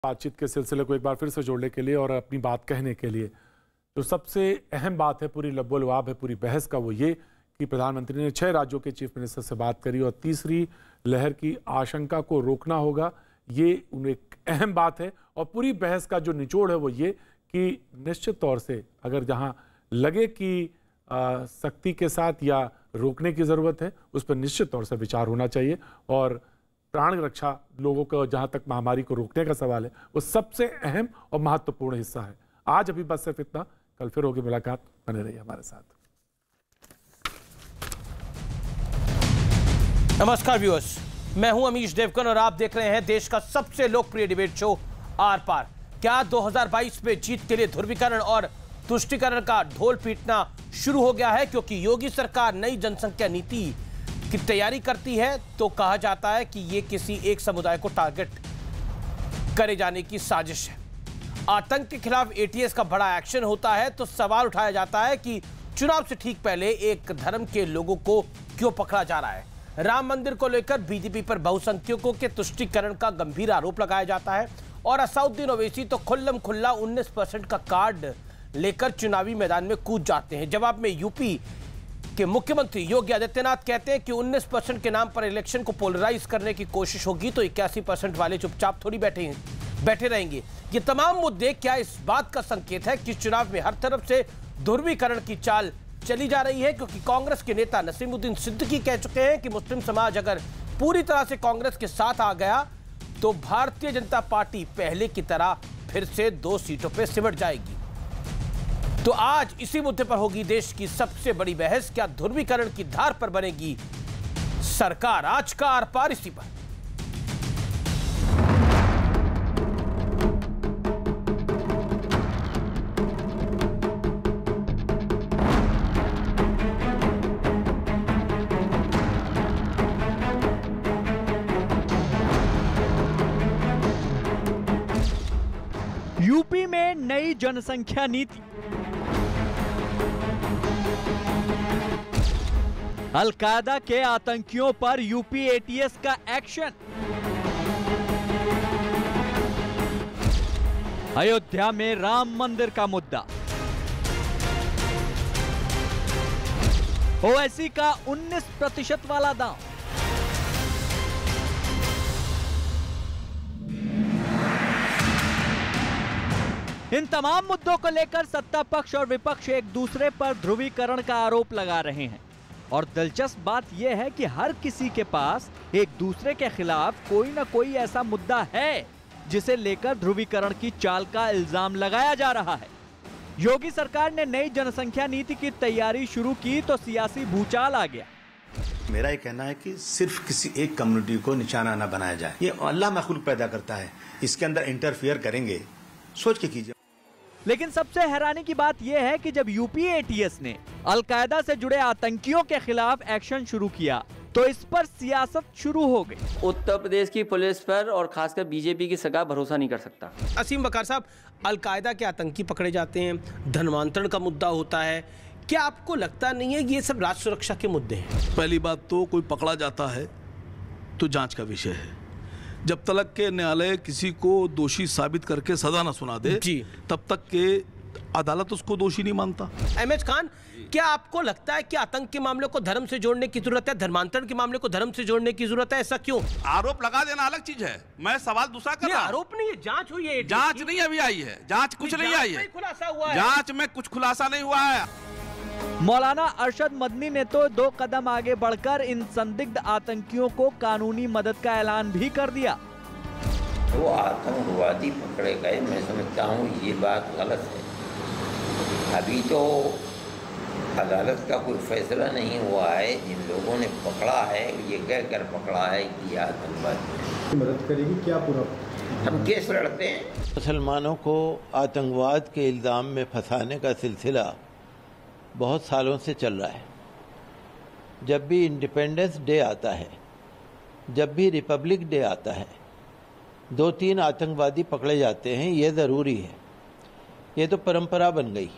बातचीत के सिलसिले को एक बार फिर से जोड़ने के लिए और अपनी बात कहने के लिए जो सबसे अहम बात है, पूरी लब्बो-लुआब है पूरी बहस का, वो ये कि प्रधानमंत्री ने 6 राज्यों के चीफ मिनिस्टर से बात करी और तीसरी लहर की आशंका को रोकना होगा। ये एक अहम बात है और पूरी बहस का जो निचोड़ है वो ये कि निश्चित तौर से अगर जहां लगे कि सख्ती के साथ या रोकने की ज़रूरत है, उस पर निश्चित तौर से विचार होना चाहिए। और प्राण रक्षा, लोगों को जहां तक महामारी को रोकने का सवाल है, वो सबसे अहम और महत्वपूर्ण हिस्सा है। आज अभी बस सिर्फ इतना, कल फिर होगी मुलाकात। बने रहिए हमारे साथ। नमस्कार व्यूअर्स, मैं हूं अमीश देवगन और आप देख रहे हैं देश का सबसे लोकप्रिय डिबेट शो आर पार। क्या 2022 में जीत के लिए ध्रुवीकरण और तुष्टीकरण का ढोल पीटना शुरू हो गया है? क्योंकि योगी सरकार नई जनसंख्या नीति की तैयारी करती है तो कहा जाता है कि यह किसी एक समुदाय को टारगेट करे जाने की साजिश है। आतंक के खिलाफ एटीएस का बड़ा एक्शन होता है तो सवाल उठाया जाता है कि चुनाव से ठीक पहले एक धर्म के लोगों को क्यों पकड़ा जा रहा है। राम मंदिर को लेकर बीजेपी पर बहुसंख्यकों के तुष्टीकरण का गंभीर आरोप लगाया जाता है और असदुद्दीन ओवैसी तो खुल्लम खुल्ला 19% का कार्ड लेकर चुनावी मैदान में कूद जाते हैं। जवाब में यूपी के मुख्यमंत्री योगी आदित्यनाथ कहते हैं कि 19% के नाम पर इलेक्शन को पोलराइज करने की कोशिश होगी तो 81% वाले चुपचाप थोड़ी बैठे रहेंगे। ये तमाम मुद्दे क्या इस बात का संकेत है कि चुनाव में हर तरफ से ध्रुवीकरण की चाल चली जा रही है? क्योंकि कांग्रेस के नेता नसीमुद्दीन सिद्दीकी कह चुके हैं कि मुस्लिम समाज अगर पूरी तरह से कांग्रेस के साथ आ गया तो भारतीय जनता पार्टी पहले की तरह फिर से 2 सीटों पर सिमट जाएगी। तो आज इसी मुद्दे पर होगी देश की सबसे बड़ी बहस। क्या ध्रुवीकरण की धार पर बनेगी सरकार? आज का आर पार इसी पर। यूपी में नई जनसंख्या नीति, अलकायदा के आतंकियों पर यूपी एटीएस का एक्शन, अयोध्या में राम मंदिर का मुद्दा, ओवैसी का 19% वाला दांव, इन तमाम मुद्दों को लेकर सत्ता पक्ष और विपक्ष एक दूसरे पर ध्रुवीकरण का आरोप लगा रहे हैं। और दिलचस्प बात यह है कि हर किसी के पास एक दूसरे के खिलाफ कोई ना कोई ऐसा मुद्दा है जिसे लेकर ध्रुवीकरण की चाल का इल्जाम लगाया जा रहा है। योगी सरकार ने नई जनसंख्या नीति की तैयारी शुरू की तो सियासी भूचाल आ गया। मेरा ये कहना है कि सिर्फ किसी एक कम्युनिटी को निशाना न बनाया जाए। ये अल्लाह मखलूक पैदा करता है, इसके अंदर इंटरफियर करेंगे सोच के कीजिए। लेकिन सबसे हैरानी की बात यह है कि जब यूपी एटीएस ने अलकायदा से जुड़े आतंकियों के खिलाफ एक्शन शुरू किया तो इस पर सियासत शुरू हो गई। उत्तर प्रदेश की पुलिस पर और खासकर बीजेपी की सरकार भरोसा नहीं कर सकता। असीम बकार साहब, अलकायदा के आतंकी पकड़े जाते हैं, धर्मांतरण का मुद्दा होता है, क्या आपको लगता नहीं है कि ये सब राष्ट्र सुरक्षा के मुद्दे हैं? पहली बात तो कोई पकड़ा जाता है तो जांच का विषय है। जब तक के न्यायालय किसी को दोषी साबित करके सजा न सुना दे जी, तब तक के अदालत उसको दोषी नहीं मानता। एमएच खान, क्या आपको लगता है कि आतंक के मामले को धर्म से जोड़ने की जरूरत है, धर्मांतरण के मामले को धर्म से जोड़ने की जरूरत है? ऐसा क्यों? आरोप लगा देना अलग चीज है, मैं सवाल दूसरा कर रहा हूं। आरोप नहीं है, जांच हुई है। जांच नहीं अभी आई है, जांच कुछ नहीं आई है, खुलासा हुआ है। जांच में कुछ खुलासा नहीं हुआ है। मौलाना अरशद मदनी ने तो 2 कदम आगे बढ़कर इन संदिग्ध आतंकियों को कानूनी मदद का ऐलान भी कर दिया। वो आतंकवादी पकड़े गए, मैं समझता हूँ ये बात गलत है। अभी तो अदालत का कोई फैसला नहीं हुआ है। जिन लोगों ने पकड़ा है ये कहकर पकड़ा है कि आतंकवादी मदद करेगी क्या? पूरा हम केस लड़ते हैं। मुसलमानों को आतंकवाद के इल्ज़ाम में फंसाने का सिलसिला बहुत सालों से चल रहा है। जब भी इंडिपेंडेंस डे आता है, जब भी रिपब्लिक डे आता है, 2-3 आतंकवादी पकड़े जाते हैं। ये ज़रूरी है, ये तो परंपरा बन गई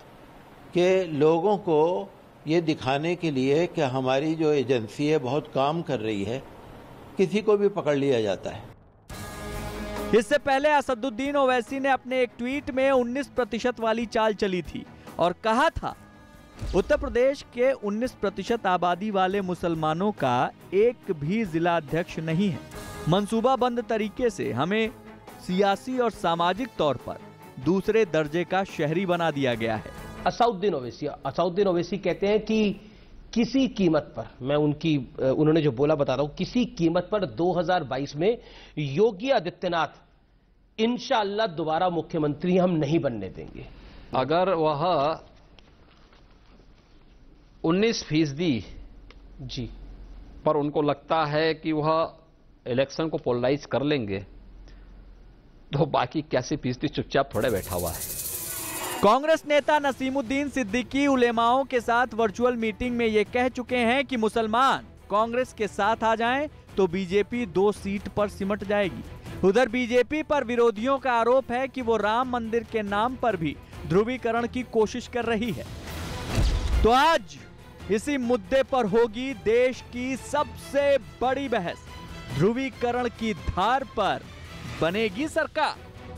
कि लोगों को ये दिखाने के लिए कि हमारी जो एजेंसी है बहुत काम कर रही है, किसी को भी पकड़ लिया जाता है। इससे पहले असदुद्दीन ओवैसी ने अपने एक ट्वीट में 19% वाली चाल चली थी और कहा था, उत्तर प्रदेश के 19% आबादी वाले मुसलमानों का एक भी जिला अध्यक्ष नहीं है। मंसूबाबंद तरीके से हमें सियासी और सामाजिक तौर पर दूसरे दर्जे का शहरी बना दिया गया है। असदुद्दीन ओवैसी कहते हैं कि किसी कीमत पर, मैं उन्होंने जो बोला बता रहा हूं, किसी कीमत पर 2022 में योगी आदित्यनाथ इंशाअल्लाह दोबारा मुख्यमंत्री हम नहीं बनने देंगे। अगर वह 19% जी पर उनको लगता है कि वह इलेक्शन को पोलराइज कर लेंगे, तो बाकी 81% चुपचाप थोड़े बैठा हुआ है। कांग्रेस नेता नसीमुद्दीन सिद्दीकी उलेमाओं के साथ वर्चुअल मीटिंग में ये कह चुके हैं कि मुसलमान कांग्रेस के साथ आ जाएं तो बीजेपी 2 सीट पर सिमट जाएगी। उधर बीजेपी पर विरोधियों का आरोप है कि वो राम मंदिर के नाम पर भी ध्रुवीकरण की कोशिश कर रही है। तो आज इसी मुद्दे पर होगी देश की सबसे बड़ी बहस। ध्रुवीकरण की धार पर बनेगी सरकार।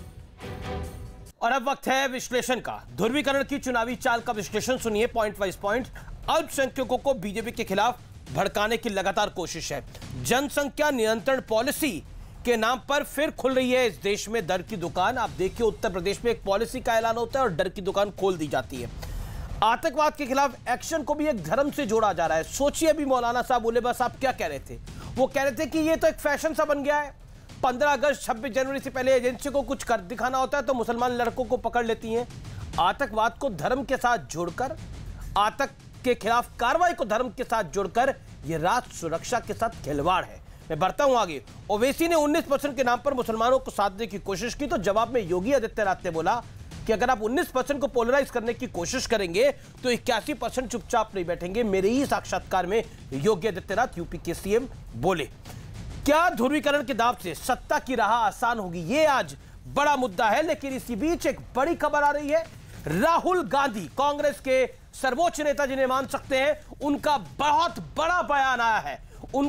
और अब वक्त है विश्लेषण का। ध्रुवीकरण की चुनावी चाल का विश्लेषण सुनिए पॉइंट वाइज पॉइंट। अल्पसंख्यकों को बीजेपी के खिलाफ भड़काने की लगातार कोशिश है। जनसंख्या नियंत्रण पॉलिसी के नाम पर फिर खुल रही है इस देश में दर की दुकान। आप देखिए, उत्तर प्रदेश में एक पॉलिसी का ऐलान होता है और डर की दुकान खोल दी जाती है। आतंकवाद के खिलाफ एक्शन को भी एक धर्म से जोड़ा जा रहा है। सोचिए, अभी मौलाना साहब उलेमा साहब क्या कह रहे थे? वो कह रहे थे कि ये तो एक फैशन सा बन गया है। 15 अगस्त 26 जनवरी से पहले एजेंसी को कुछ कर दिखाना होता है तो मुसलमान लड़कों को पकड़ लेती हैं। आतंकवाद को धर्म के साथ जोड़कर, आतंक के खिलाफ कार्रवाई को धर्म के साथ जोड़कर यह राष्ट्र सुरक्षा के साथ खिलवाड़ है। मैं बढ़ता हूं आगे। ओवैसी ने 19% के नाम पर मुसलमानों को साधने की कोशिश की तो जवाब में योगी आदित्यनाथ ने बोला कि अगर आप 19% को पोलराइज करने की कोशिश करेंगे तो 81% चुपचाप नहीं बैठेंगे। मेरे ही साक्षात्कार में योगी आदित्यनाथ यूपी के सीएम बोले। क्या ध्रुवीकरण के दाव से सत्ता की राह आसान होगी? ये आज बड़ा मुद्दा है। लेकिन इसी बीच एक बड़ी खबर आ रही है। राहुल गांधी, कांग्रेस के सर्वोच्च नेता जिन्हें मान सकते हैं, उनका बहुत बड़ा बयान आया है।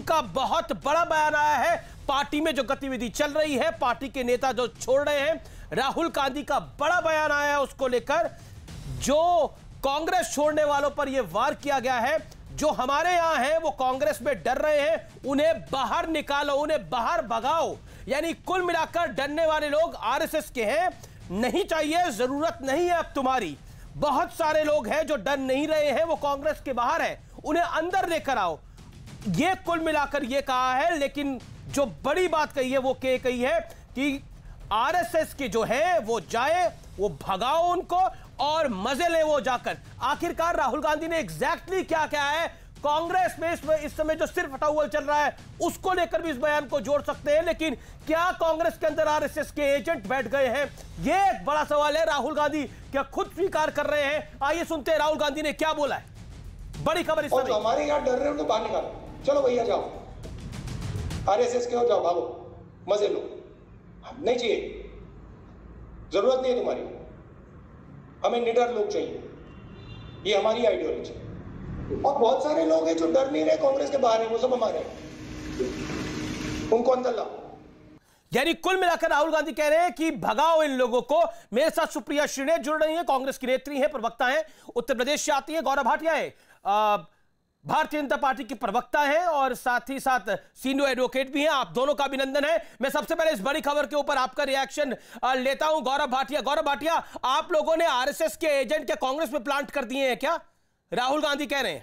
पार्टी में जो गतिविधि चल रही है, पार्टी के नेता जो छोड़ रहे हैं, राहुल गांधी का बड़ा बयान आया है उसको लेकर। जो कांग्रेस छोड़ने वालों पर यह वार किया गया है, जो हमारे यहां हैं वो कांग्रेस में डर रहे हैं, उन्हें बाहर निकालो, उन्हें बाहर भगाओ। यानी कुल मिलाकर डरने वाले लोग आरएसएस के हैं। नहीं चाहिए, जरूरत नहीं है अब तुम्हारी। बहुत सारे लोग हैं जो डर नहीं रहे हैं, वो कांग्रेस के बाहर है, उन्हें अंदर लेकर आओ। ये कुल मिलाकर ये कहा है। लेकिन जो बड़ी बात कही है वो कही है कि आरएसएस के जो है वो जाए, वो भगाओ उनको और मजे ले वो जाकर। आखिरकार राहुल गांधी ने एग्जैक्टली क्या कहा है? कांग्रेस में इस समय जो सिर फटाउल चल रहा है उसको लेकर भी इस बयान को जोड़ सकते हैं। लेकिन क्या कांग्रेस के अंदर आरएसएस के एजेंट बैठ गए हैं? ये एक बड़ा सवाल है। राहुल गांधी क्या खुद स्वीकार कर रहे हैं? आइए सुनते हैं राहुल गांधी ने क्या बोला है। बड़ी खबर इस समय। हमारे यहाँ डर रहे हो तो बाहर निकालो, चलो भैया जाओ, आरएसएस के हो जाओ, भागो, मजे लो। नहीं चाहिए, जरूरत नहीं है तुम्हारी। हमें निडर लोग चाहिए, ये हमारी आइडियोलॉजी। और बहुत सारे लोग हैं जो डर नहीं रहे, कांग्रेस के बाहर हैं, वो सब हमारे हैं, उनको अंदर लाओ। यानी कुल मिलाकर राहुल गांधी कह रहे हैं कि भगाओ इन लोगों को। मेरे साथ सुप्रिया श्रीने जुड़ रही हैं, कांग्रेस की नेत्री हैं, प्रवक्ता हैं, उत्तर प्रदेश से आती हैं। गौरव भाटिया है, भारतीय जनता पार्टी की प्रवक्ता हैं और साथ ही साथ सीनियर एडवोकेट भी हैं। आप दोनों का अभिनंदन है। मैं सबसे पहले इस बड़ी खबर के ऊपर आपका रिएक्शन लेता हूं। गौरव भाटिया, आप लोगों ने आरएसएस के एजेंट क्या कांग्रेस में प्लांट कर दिए हैं क्या? राहुल गांधी कह रहे हैं।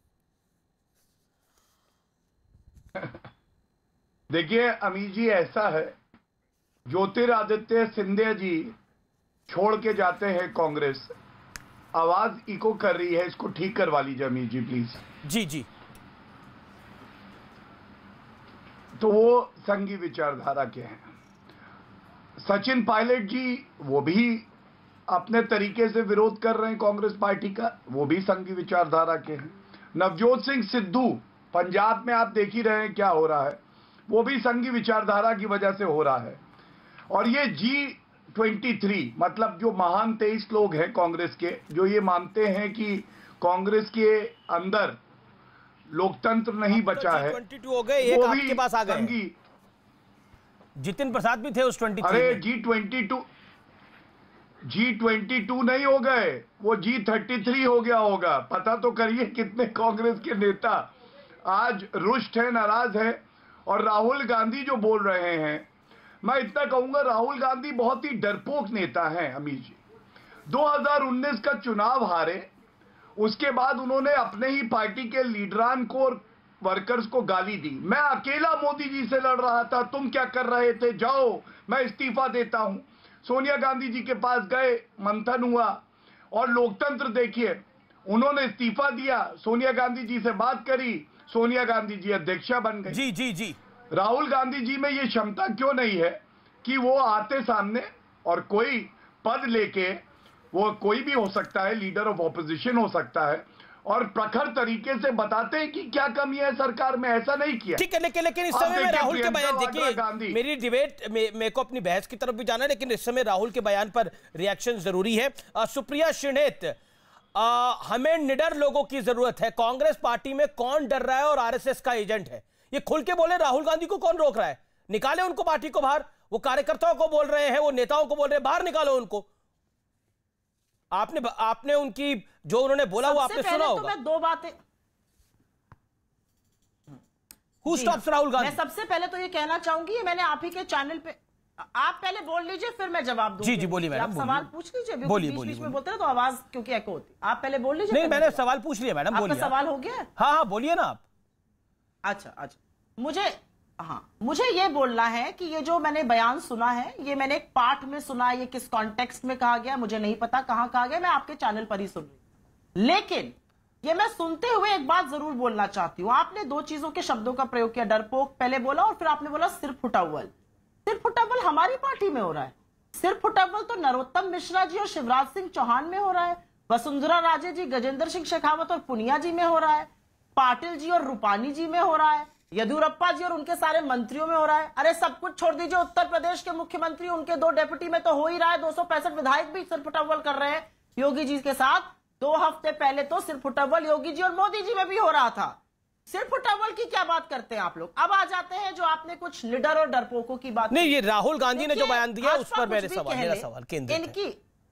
देखिए अमीर जी, ऐसा है, ज्योतिरादित्य सिंधिया जी छोड़ के जाते हैं कांग्रेस, आवाज इको कर रही है, इसको ठीक करवा लीजिए अमीर जी प्लीज। जी। तो वो संघी विचारधारा के हैं। सचिन पायलट जी, वो भी अपने तरीके से विरोध कर रहे हैं कांग्रेस पार्टी का, वो भी संघी विचारधारा के हैं। नवजोत सिंह सिद्धू, पंजाब में आप देख ही रहे हैं क्या हो रहा है, वो भी संघी विचारधारा की वजह से हो रहा है। और ये G23, मतलब जो महान 23 लोग हैं कांग्रेस के, जो ये मानते हैं कि कांग्रेस के अंदर लोकतंत्र नहीं बचा है, 22 हो गए, एक आपके पास आ गए। जितिन प्रसाद भी थे उस 23। अरे G22 नहीं हो गए, वो G33 हो गया होगा। पता तो करिए कितने कांग्रेस के नेता आज रुष्ट है, नाराज है। और राहुल गांधी जो बोल रहे हैं, मैं इतना कहूंगा, राहुल गांधी बहुत ही डरपोक नेता हैं अमीर जी। 2019 का चुनाव हारे, उसके बाद उन्होंने अपने ही पार्टी के लीडरान को और वर्कर्स को गाली दी। मैं अकेला मोदी जी से लड़ रहा था, तुम क्या कर रहे थे, जाओ मैं इस्तीफा देता हूं। सोनिया गांधी जी के पास गए, मंथन हुआ, और लोकतंत्र देखिए, उन्होंने इस्तीफा दिया, सोनिया गांधी जी से बात करी, सोनिया गांधी जी अध्यक्षा बन गई। जी जी जी। राहुल गांधी जी में ये क्षमता क्यों नहीं है कि वो आते सामने और कोई पद लेके, वो कोई भी हो सकता है, लीडर ऑफ ऑपोजिशन हो सकता है, और प्रखर तरीके से बताते हैं कि क्या कमी है सरकार में। ऐसा नहीं किया। ठीक है, लेकिन इस समय में राहुल के बयान देखिए, मेरी डिबेट मेरे को अपनी बहस की तरफ भी जाना है, लेकिन इस समय राहुल के बयान पर रिएक्शन जरूरी है। सुप्रिया शिणेत, हमें निडर लोगों की जरूरत है। कांग्रेस पार्टी में कौन डर रहा है और आरएसएस का एजेंट है, ये खुल के बोले। राहुल गांधी को कौन रोक रहा है? निकाले उनको पार्टी को बाहर। वो कार्यकर्ताओं को बोल रहे हैं, वो नेताओं को बोल रहे हैं, बाहर निकालो उनको। आपने उनकी जो उन्होंने बोला वो आपने सुना होगा। तो मैं दो बातें, Who stops राहुल गांधी? मैं सबसे पहले तो ये कहना चाहूंगी, मैंने आप ही के चैनल पे, आप पहले बोल लीजिए फिर मैं जवाब दूंगी। जी जी बोलिए मैडम, आप सवाल पूछ लीजिए। बोलिए बीच में बोलते ना तो आवाज क्योंकि एको होती। आप पहले बोल लीजिए। नहीं, मैंने सवाल पूछ लिया मैडम, बोलिए। आपका सवाल हो गया? हाँ बोलिए ना आप। अच्छा, मुझे ये बोलना है कि ये जो मैंने बयान सुना है, ये मैंने एक पार्ट में सुना, ये किस कॉन्टेक्स्ट में कहा गया मुझे नहीं पता, कहां कहा गया, मैं आपके चैनल पर ही सुन रही। लेकिन ये मैं सुनते हुए एक बात जरूर बोलना चाहती हूं। आपने दो चीजों के शब्दों का प्रयोग किया, डरपोक पहले बोला और फिर आपने बोला सिर फुटावल। सिर फुटावल हमारी पार्टी में हो रहा है। सिर फुटावल तो नरोत्तम मिश्रा जी और शिवराज सिंह चौहान में हो रहा है, वसुंधरा राजे जी, गजेंद्र सिंह शेखावत और पुनिया जी में हो रहा है, पाटिल जी और रूपानी जी में हो रहा है, येदियुरप्पा जी और उनके सारे मंत्रियों में हो रहा है। अरे सब कुछ छोड़ दीजिए, उत्तर प्रदेश के मुख्यमंत्री, उनके 2 डेप्यूटी में तो हो ही रहा है। 265 विधायक भी सिर फुटावल कर रहे हैं योगी जी के साथ। 2 हफ्ते पहले तो सिर फुटावल योगी जी और मोदी जी में भी हो रहा था। सिर फुटावल की क्या बात करते हैं आप लोग? अब आ जाते हैं जो आपने कुछ निडर और डरपोकों की बात। नहीं, ये राहुल गांधी ने जो बयान दिया उस पर मेरा सवाल केंद्रित है। इनकी,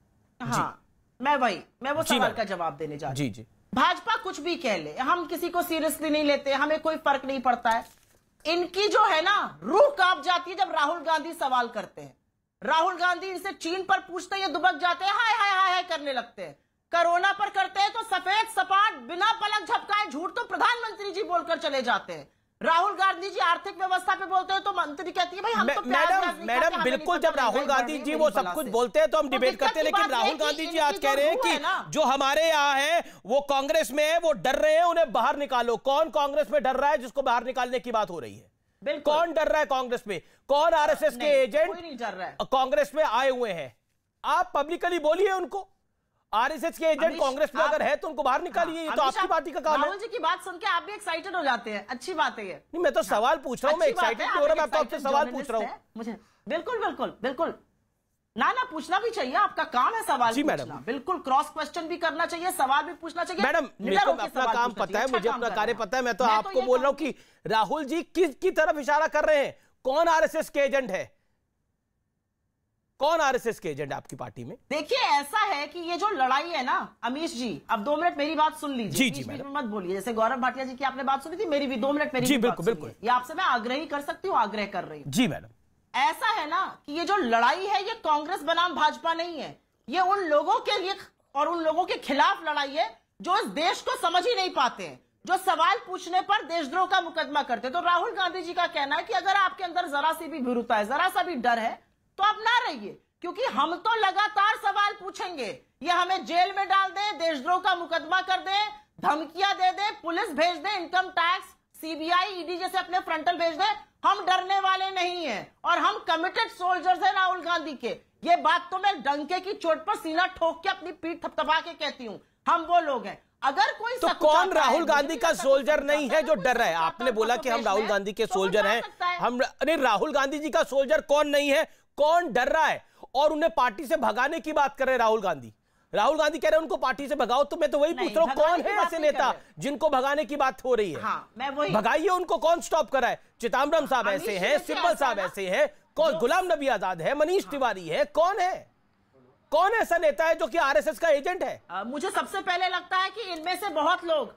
हाँ, मैं वो सवाल का जवाब देने जा रही हूं। जी। भाजपा कुछ भी कह ले, हम किसी को सीरियसली नहीं लेते, हमें कोई फर्क नहीं पड़ता है। इनकी जो है ना, रूह कांप जाती है जब राहुल गांधी सवाल करते हैं। राहुल गांधी इनसे चीन पर पूछते हैं, ये दुबक जाते हैं, हाय हाय हाय हाय करने लगते हैं। कोरोना पर करते हैं तो सफेद सपाट बिना पलक झपकाए झूठ तो प्रधानमंत्री जी बोलकर चले जाते हैं। राहुल गांधी जी आर्थिक व्यवस्था पे बोलते हैं तो मंत्री कहती है भाई हम तो मैडम बिल्कुल, जब राहुल गांधी जी वो सब कुछ बोलते हैं तो हम डिबेट करते हैं, लेकिन राहुल गांधी जी आज कह रहे हैं कि जो हमारे यहाँ है वो कांग्रेस में है, वो डर रहे हैं, उन्हें बाहर निकालो। कौन कांग्रेस में डर रहा है जिसको बाहर निकालने की बात हो रही है? कौन डर रहा है कांग्रेस में? कौन आरएसएस के एजेंट कांग्रेस में आए हुए हैं? आप पब्लिकली बोलिए उनको। आरएसएस के एजेंट कांग्रेस में अगर है तो उनको बाहर निकालिए। ये तो आपकी पार्टी का काम है। राहुल जी की बात सुन के आप भी एक्साइटेड हो जाते हैं, अच्छी बात है ये। नहीं, मैं तो सवाल पूछ रहा हूँ, मैं एक्साइटेड नहीं हो रहा, मैं आपसे सवाल पूछ रहा हूँ। मुझे बिल्कुल ना पूछना भी चाहिए, आपका काम है सवाल पूछना। बिल्कुल क्रॉस क्वेश्चन भी करना चाहिए, सवाल भी पूछना चाहिए। मैडम मेरे को अपना काम पता है, मुझे अपना कार्य पता है। मैं तो आपको बोल रहा हूँ कि राहुल जी किसकी तरफ इशारा कर रहे हैं? कौन आरएसएस के एजेंट है? कौन आरएसएस के एजेंट आपकी पार्टी में? देखिए ऐसा है कि ये जो लड़ाई है ना अमीश जी, अब 2 मिनट मेरी बात सुन लीजिए। जी बीच में मत बोलिए। जैसे गौरव भाटिया जी की आपने बात सुनी थी, मेरी भी 2 मिनट मेरी जी बिल्कुल। ये आपसे मैं आग्रह ही कर सकती हूँ, आग्रह कर रही हूँ। जी मैडम, ऐसा है ना कि ये जो लड़ाई है ये कांग्रेस बनाम भाजपा नहीं है, ये उन लोगों के लिए और उन लोगों के खिलाफ लड़ाई है जो इस देश को समझ ही नहीं पाते हैं, जो सवाल पूछने पर देशद्रोह का मुकदमा करते। तो राहुल गांधी जी का कहना है कि अगर आपके अंदर जरा सी भी भीरुता है, जरा सा भी डर है तो आप ना रहिए, क्योंकि हम तो लगातार सवाल पूछेंगे। ये हमें जेल में डाल दे, देशद्रोह का मुकदमा कर दे, धमकियां दे दे, पुलिस भेज दे, इनकम टैक्स, सीबीआई, ईडी जैसे अपने फ्रंटल भेज दे, हम डरने वाले नहीं हैं और हम कमिटेड सोल्जर्स हैं राहुल गांधी के। ये बात तो मैं डंके की चोट पर सीना ठोक के अपनी पीठ थपथपा के कहती हूं, हम वो लोग हैं। अगर कोई तो कौन राहुल गांधी का सोल्जर नहीं है जो डर रहा है? आपने बोला कि हम राहुल गांधी के सोल्जर हैं, हम अरे राहुल गांधी जी का सोल्जर कौन नहीं है? कौन डर रहा है और उन्हें पार्टी से भगाने की बात कर रहे हैं राहुल गांधी? राहुल गांधी कह रहे हैं उनको पार्टी से भगाओ, तो मैं तो वही पूछ रहा हूं, कौन है ऐसे नेता जिनको भगाने की बात हो रही है? हाँ, मैं वही भगाइए उनको, कौन स्टॉप कर रहा है? चिदंबरम साहब ऐसे हैं, सिब्बल साहब ऐसे हैं, कौन? गुलाम नबी आजाद है, मनीष तिवारी है, कौन है? कौन ऐसा नेता है जो कि आरएसएस का एजेंट है? मुझे सबसे पहले लगता है कि इनमें से बहुत लोग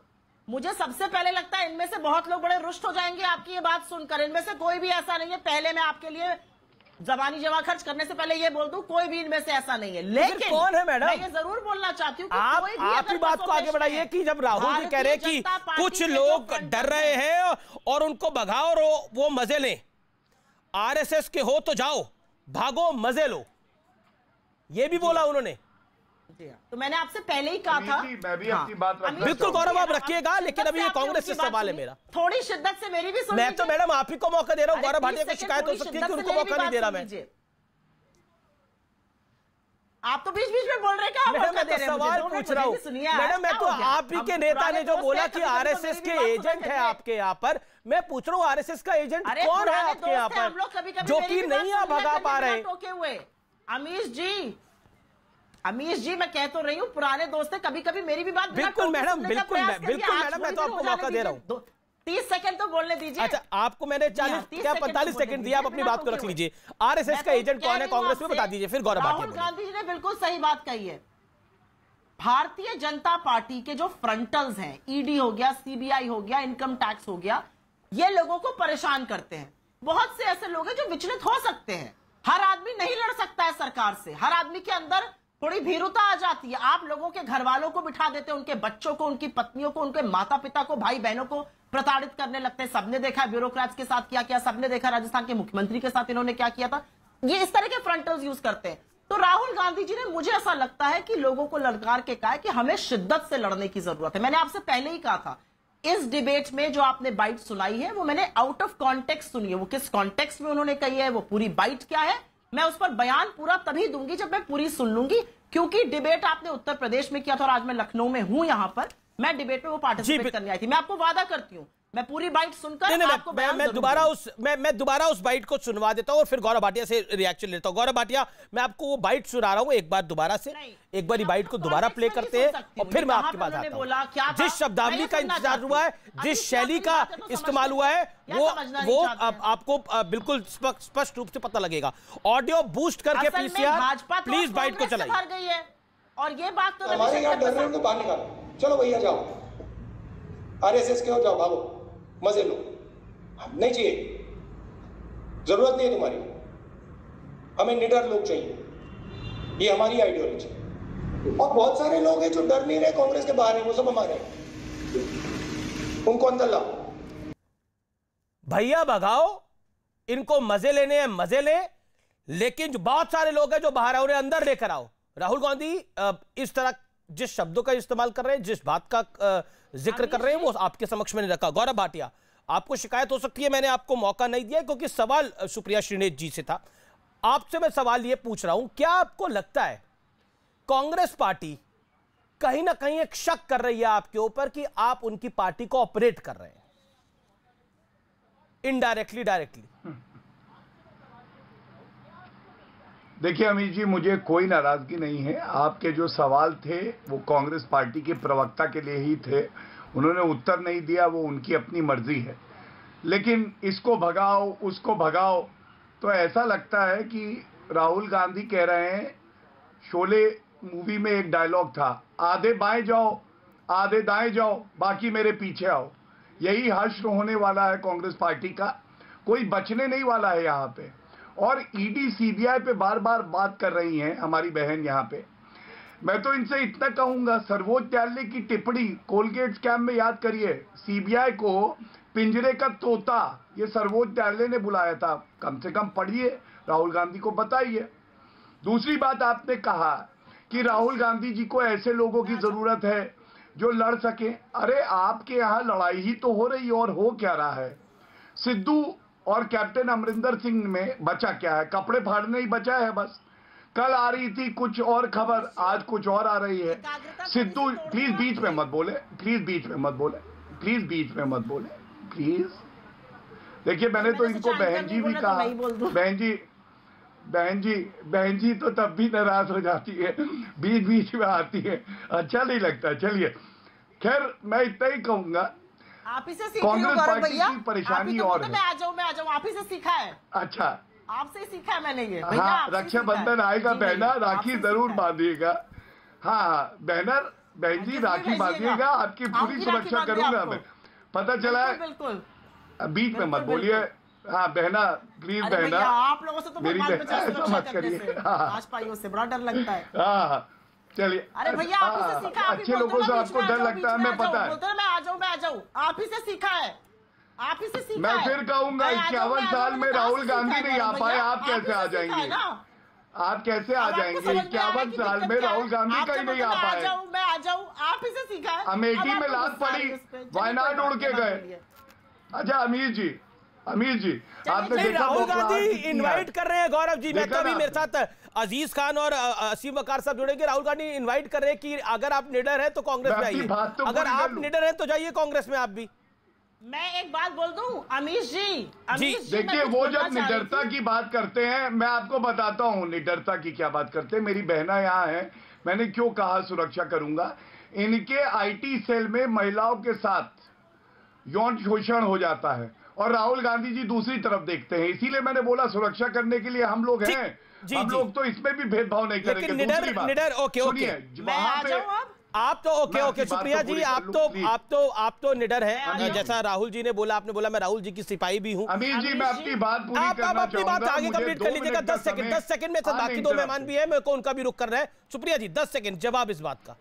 बड़े रुष्ट हो जाएंगे आपकी ये बात सुनकर। इनमें से कोई भी ऐसा नहीं है। पहले मैं आपके लिए जबानी जमा खर्च करने से पहले ये बोल दूं, कोई भी इनमें से ऐसा नहीं है। लेकिन कौन है मैडम? मैं ये जरूर बोलना चाहती हूँ आप ही बात को आगे बढ़ाइए कि जब राहुल जी कह रहे कि कुछ लोग डर रहे हैं और उनको भगाओ और वो मजे लें, आरएसएस के हो तो जाओ, भागो मजे लो, ये भी बोला उन्होंने। तो मैंने आपसे पहले ही कहा था। मैं भी अपनी बात बिल्कुल गौरव आप रखिएगा, लेकिन अभी ये कांग्रेस से सवाल है मेरा। थोड़ी शिद्दत से मेरी भी सुनिए। मैं तो मैडम आप ही को मौका दे रहा हूँ। गौरव भाटिया को शिकायत हो सकती है कि उनको मौका नहीं दे रहा मैं। आप तो बीच बीच में बोल रहे हैं क्या? मैडम मैं तो सवाल पूछ रहा हूँ मैडम, मैं तो आप ही के नेता ने जो बोला कि आरएसएस के एजेंट है आपके यहाँ पर, मैं पूछ रहा हूँ आरएसएस का एजेंट कौन है आपके यहाँ पर जो कि नहीं आप भगा पा रहे? अमीश जी मैं कह तो रही हूँ पुराने दोस्त है, कभी कभी मेरी भी बात बिल्कुल मैडम, बिल्कुल मैडम, मैं तो आपको मौका दे रहा हूँ। 30 सेकंड तो बोलने दीजिए। अच्छा आपको मैंने 45 सेकंड दिया, आप अपनी बात को रख लीजिए। आरएसएस का एजेंट कौन है कांग्रेस में बता दीजिए, फिर गौरव भाटिया। राहुल गांधी जी ने बिल्कुल सही बात कही है। भारतीय जनता पार्टी के जो फ्रंटल्स हैं, ईडी हो गया, सीबीआई हो गया, इनकम टैक्स हो गया, ये लोगों को परेशान करते हैं। बहुत से ऐसे लोग हैं जो विचलित हो सकते हैं। हर आदमी नहीं लड़ सकता है सरकार से, हर आदमी के अंदर थोड़ी भीरुता आ जाती है। आप लोगों के घर वालों को बिठा देते हैं, उनके बच्चों को, उनकी पत्नियों को, उनके माता पिता को, भाई बहनों को प्रताड़ित करने लगते हैं। सबने देखा ब्यूरोक्रेट्स के साथ क्या किया, सबने देखा राजस्थान के मुख्यमंत्री के साथ इन्होंने क्या किया था। ये इस तरह के फ्रंटल्स यूज करते हैं। तो राहुल गांधी जी ने, मुझे ऐसा लगता है कि लोगों को ललकार के कहा कि हमें शिद्दत से लड़ने की जरूरत है। मैंने आपसे पहले ही कहा था, इस डिबेट में जो आपने बाइट सुनाई है वो मैंने आउट ऑफ कॉन्टेक्स्ट सुनी है। वो किस कॉन्टेक्स्ट में उन्होंने कही है, वो पूरी बाइट क्या है, मैं उस पर बयान पूरा तभी दूंगी जब मैं पूरी सुन लूंगी। क्योंकि डिबेट आपने उत्तर प्रदेश में किया था और आज मैं लखनऊ में हूं, यहां पर मैं डिबेट में वो पार्टिसिपेट करने आई थी। मैं आपको वादा करती हूं मैं पूरी बाइट सुनकर आपको मैं दोबारा उस बाइट को सुनवा देता हूं और फिर गौरव भाटिया से रिएक्शन लेता हूं। गौरव भाटिया मैं आपको वो बाइट सुना रहा हूं एक बार दोबारा से, एक बार बाइट को दोबारा प्ले करते हैं और फिर मैं आपके पास आता हूं। जिस शब्दावली का इंतजार हुआ है, जिस शैली का इस्तेमाल हुआ है, वो आपको बिल्कुल स्पष्ट रूप से पता लगेगा। ऑडियो बूस्ट करके पीसीआर प्लीज बाइट को चलाइए। और ये बात तो हमारे यहाँ डर रहे हो तो बाहर निकालो, चलो भैया जाओ, आरएसएस के हो जाओ, भागो मजे लो, नहीं चाहिए, जरूरत नहीं है तुम्हारी, हमें निडर लोग चाहिए, ये हमारी आइडियोलॉजी। और बहुत सारे लोग हैं जो डर नहीं रहे, कांग्रेस के बाहर हैं, वो सब हमारे हैं, उनको अंदर लाओ। भैया भगाओ, इनको मजे लेने हैं मजे ले, लेकिन जो बहुत सारे लोग हैं जो बाहर है उन्हें अंदर लेकर आओ। राहुल गांधी इस तरह जिस शब्दों का इस्तेमाल कर रहे हैं, जिस बात का जिक्र कर रहे हैं, वो आपके समक्ष मैंने रखा। गौरव भाटिया आपको शिकायत हो सकती है, मैंने आपको मौका नहीं दिया क्योंकि सवाल सुप्रिया श्रीनेत जी से था। आपसे मैं सवाल ये पूछ रहा हूं, क्या आपको लगता है कांग्रेस पार्टी कहीं ना कहीं एक शक कर रही है आपके ऊपर कि आप उनकी पार्टी को ऑपरेट कर रहे हैं इनडायरेक्टली डायरेक्टली? देखिए अमित जी, मुझे कोई नाराजगी नहीं है। आपके जो सवाल थे वो कांग्रेस पार्टी के प्रवक्ता के लिए ही थे, उन्होंने उत्तर नहीं दिया, वो उनकी अपनी मर्जी है। लेकिन इसको भगाओ उसको भगाओ, तो ऐसा लगता है कि राहुल गांधी कह रहे हैं, शोले मूवी में एक डायलॉग था, आधे बाएं जाओ आधे दाएं जाओ, बाकी मेरे पीछे आओ। यही हश्र होने वाला है कांग्रेस पार्टी का, कोई बचने नहीं वाला है यहाँ पे। और ईडी सीबीआई पे बार बार बात कर रही हैं हमारी बहन यहाँ पे। मैं तो इनसे इतना कहूंगा, सर्वोच्च न्यायालय की टिप्पणी कोलगेट स्कैम में याद करिए, सीबीआई को पिंजरे का तोता ये सर्वोच्च न्यायालय ने बुलाया था, कम से कम पढ़िए, राहुल गांधी को बताइए। दूसरी बात, आपने कहा कि राहुल गांधी जी को ऐसे लोगों की जरूरत है जो लड़ सके। अरे आपके यहाँ लड़ाई ही तो हो रही है, और हो क्या रहा है? सिद्धू और कैप्टन अमरिंदर सिंह में बचा क्या है? कपड़े फाड़ने ही बचा है बस। कल आ रही थी कुछ और खबर, आज कुछ और आ रही है। सिद्धू प्लीज बीच में मत बोले, प्लीज बीच में मत बोले, प्लीज बीच में मत बोले, प्लीज। देखिए मैंने तो इनको बहन जी भी कहा, बहन जी तो तब भी नाराज हो जाती है, बीच बीच में आती है, अच्छा नहीं लगता। चलिए खैर, मैं इतना ही कहूंगा, आप ही से सीख रही हूं गौरव भैया, परेशानी और मैं आ जाऊं, आप ही से सीखा है। अच्छा आपसे सीखा है मैंने ये। हाँ, रक्षाबंधन आएगा बहना, राखी जरूर बांधिएगा। हाँ बहन जी राखी बांधिएगा, आपकी पूरी सुरक्षा करूंगा मैं। पता चला है, बिल्कुल बीच में मत बोलिए। हाँ बहना प्लीज बहना, आप लोगों से तो मेरी ऐसा मत करिए। भाजपाइयों से बड़ा डर लगता है। हाँ चलिए, अरे भैया आप ही से सीखा है। अच्छे लोगों से आपको डर लगता है, मैं पता है। मैं आ जाऊँ, आप ही से सीखा है, आप ही से सीखा मैं है। फिर कहूंगा 51 साल में राहुल गांधी नहीं आ पाए, आप कैसे आ जाएंगे? आप कैसे आ जाएंगे? 51 साल में राहुल गांधी कहीं नहीं आ पाए। मैं आ जाऊँ, आप ही से सीखा है। अमेठी में लात पड़ी, वायनाड उड़ के गए। अच्छा अमीर जी आपने देखा राहुल गांधी इनवाइट कर रहे हैं गौरव जी। मैं तो अभी मेरे साथ अजीज खान और असीम वकार साहब जुड़ेंगे। राहुल गांधी इनवाइट कर रहे हैं कि अगर आप निडर हैं तो कांग्रेस में आइए, अगर आप निडर हैं तो जाइए कांग्रेस में आप भी। मैं एक बात बोल दूं अमीश जी, देखिए वो जब निडरता की बात करते हैं, मैं आपको बताता हूँ निडरता की क्या बात करते हैं। मेरी बहना यहाँ है, मैंने क्यों कहा सुरक्षा करूंगा। इनके आईटी सेल में महिलाओं के साथ यौन शोषण हो जाता है और राहुल गांधी जी दूसरी तरफ देखते हैं, इसीलिए मैंने बोला सुरक्षा करने के लिए हम लोग हैं। हम लोग तो इसमें भी भेदभाव नहीं करेंगे। निडर ओके वहां पे आप तो ओके सुप्रिया जी, आप तो निडर हैं। जैसा राहुल जी ने बोला, आपने बोला मैं राहुल जी की सिपाही भी हूं। अमीर जी मैं अपनी बात पूरी करना चाहूंगा। आप अपनी बात आगे कंप्लीट कर लीजिएगा। 10 सेकंड में बाकी दो मेहमान भी है, मेरे को उनका भी रुख कर रहा है। सुप्रिया जी 10 सेकंड जवाब इस बात का।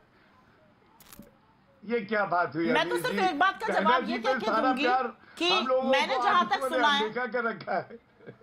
ये क्या बात हुई? मैं तो सिर्फ एक बात का जवाब ये कह के दूंगी कि मैंने जहां तक सुना है, रखा है।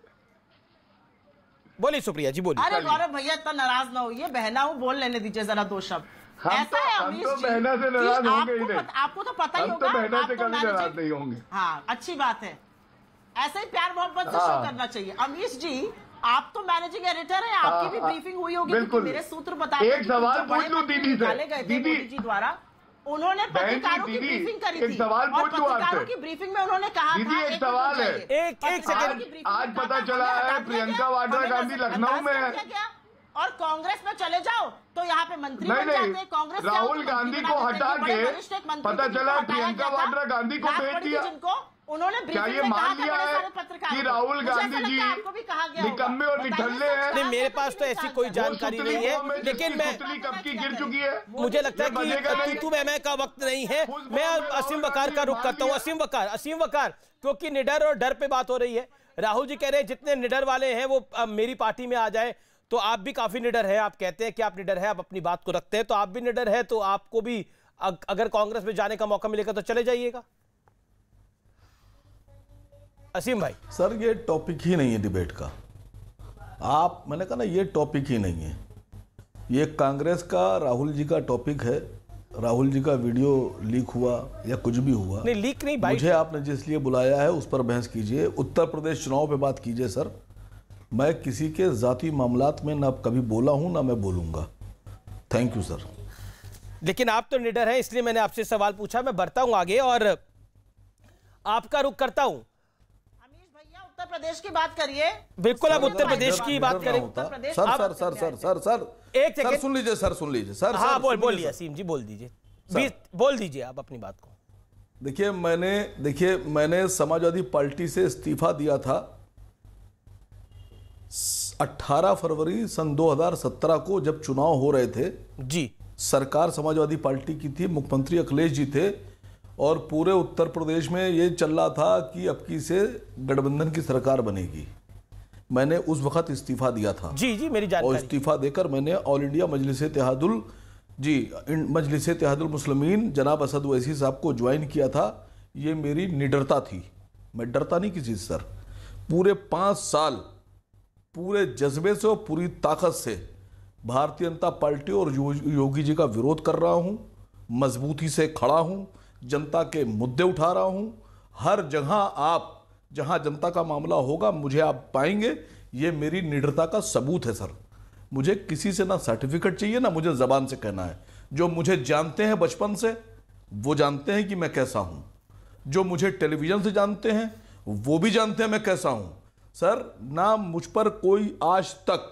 बोलिए सुप्रिया जी बोलिए। अरे गौरव भैया इतना नाराज ना होइए, बहना हूँ, बोल लेने दीजिए जरा दो शब्द। ऐसा है हम तो बहना से नाराज होंगे ही नहीं। आपको तो पता ही होगा, हम तो बहना से कभी नाराज नहीं होंगे। हाँ अच्छी बात है, ऐसे ही प्यार मोहब्बत से शो करना चाहिए। अमीश जी आप तो मैनेजिंग एडिटर हैं, आपकी भी ब्रीफिंग हुई होगी। बिल्कुल मेरे सूत्र बताते एक सवाल पूछ लूं दीदी से। दीदी जी द्वारा उन्होंने पत्रकारों की ब्रीफिंग करी थी, सवाल और पूछ लूं पत्रकारों की ब्रीफिंग में उन्होंने कहा दीदी था एक सवाल है। एक सेकंड, आज पता चला है प्रियंका वाड्रा गांधी लखनऊ में है और कांग्रेस में चले जाओ तो यहाँ पे मंत्री बन जाते हैं। कांग्रेस राहुल गांधी को हटा के पता चला प्रियंका वाड्रा गांधी को भेज दिया। उन्होंने क्या ये मान लिया है कि राहुल गांधी जी निकम्मे और निठल्ले हैं? नहीं, मेरे पास तो ऐसी कोई जानकारी नहीं है, लेकिन मैं कब की गिर चुकी है। मुझे लगता है कि तू मैं का वक्त नहीं है। मैं असीम वकार का रुख करता हूँ। असीम वकार क्योंकि निडर और डर पे बात हो रही है। राहुल जी कह रहे हैं जितने निडर वाले हैं वो मेरी पार्टी में आ जाए, तो आप भी काफी निडर है। आप कहते हैं कि आप निडर है, आप अपनी बात को रखते हैं, तो आप भी निडर है, तो आपको भी अगर कांग्रेस में जाने का मौका मिलेगा तो चले जाइएगा। असीम भाई सर ये टॉपिक ही नहीं है डिबेट का। मैंने कहा ना ये टॉपिक ही नहीं है, ये कांग्रेस का राहुल जी का टॉपिक है। राहुल जी का वीडियो लीक हुआ या कुछ भी हुआ, नहीं लीक नहीं भाई, मुझे आपने जिस लिए बुलाया है उस पर बहस कीजिए। उत्तर प्रदेश चुनाव पे बात कीजिए सर। मैं किसी के जाती मामलात में ना कभी बोला हूं ना मैं बोलूंगा। Thank you sir. लेकिन आप तो निडर हैं, इसलिए मैंने आपसे सवाल पूछा। मैं बढ़ता हूं आगे और आपका रुख करता हूं। अमीश भैया उत्तर प्रदेश की बात करिए। बिल्कुल आप उत्तर प्रदेश की बात करें। सर एक सेकंड सुन लीजिए सर। हाँ बोलिए असीम जी, बोल दीजिए आप अपनी बात को। देखिए मैंने समाजवादी पार्टी से इस्तीफा दिया था 18 फरवरी सन 2017 को, जब चुनाव हो रहे थे जी। सरकार समाजवादी पार्टी की थी, मुख्यमंत्री अखिलेश जी थे और पूरे उत्तर प्रदेश में ये चल रहा था कि अब की से गठबंधन की सरकार बनेगी। मैंने उस वक्त इस्तीफा दिया था। जी मेरी जानकारी। और इस्तीफा देकर मैंने ऑल इंडिया मजलिस इत्तेहादुल मुस्लिमीन जनाब असद ओवैसी साहब को ज्वाइन किया था। ये मेरी निडरता थी, मैं डरता नहीं किसी से सर। पूरे 5 साल पूरे जज्बे से और पूरी ताकत से भारतीय जनता पार्टी और योगी जी का विरोध कर रहा हूं, मजबूती से खड़ा हूं, जनता के मुद्दे उठा रहा हूं। हर जहां जहां जनता का मामला होगा मुझे आप पाएंगे। ये मेरी निडरता का सबूत है सर। मुझे किसी से ना सर्टिफिकेट चाहिए ना मुझे जबान से कहना है। जो मुझे जानते हैं बचपन से वो जानते हैं कि मैं कैसा हूं, जो मुझे टेलीविजन से जानते हैं वो भी जानते हैं मैं कैसा हूं सर। ना मुझ पर कोई आज तक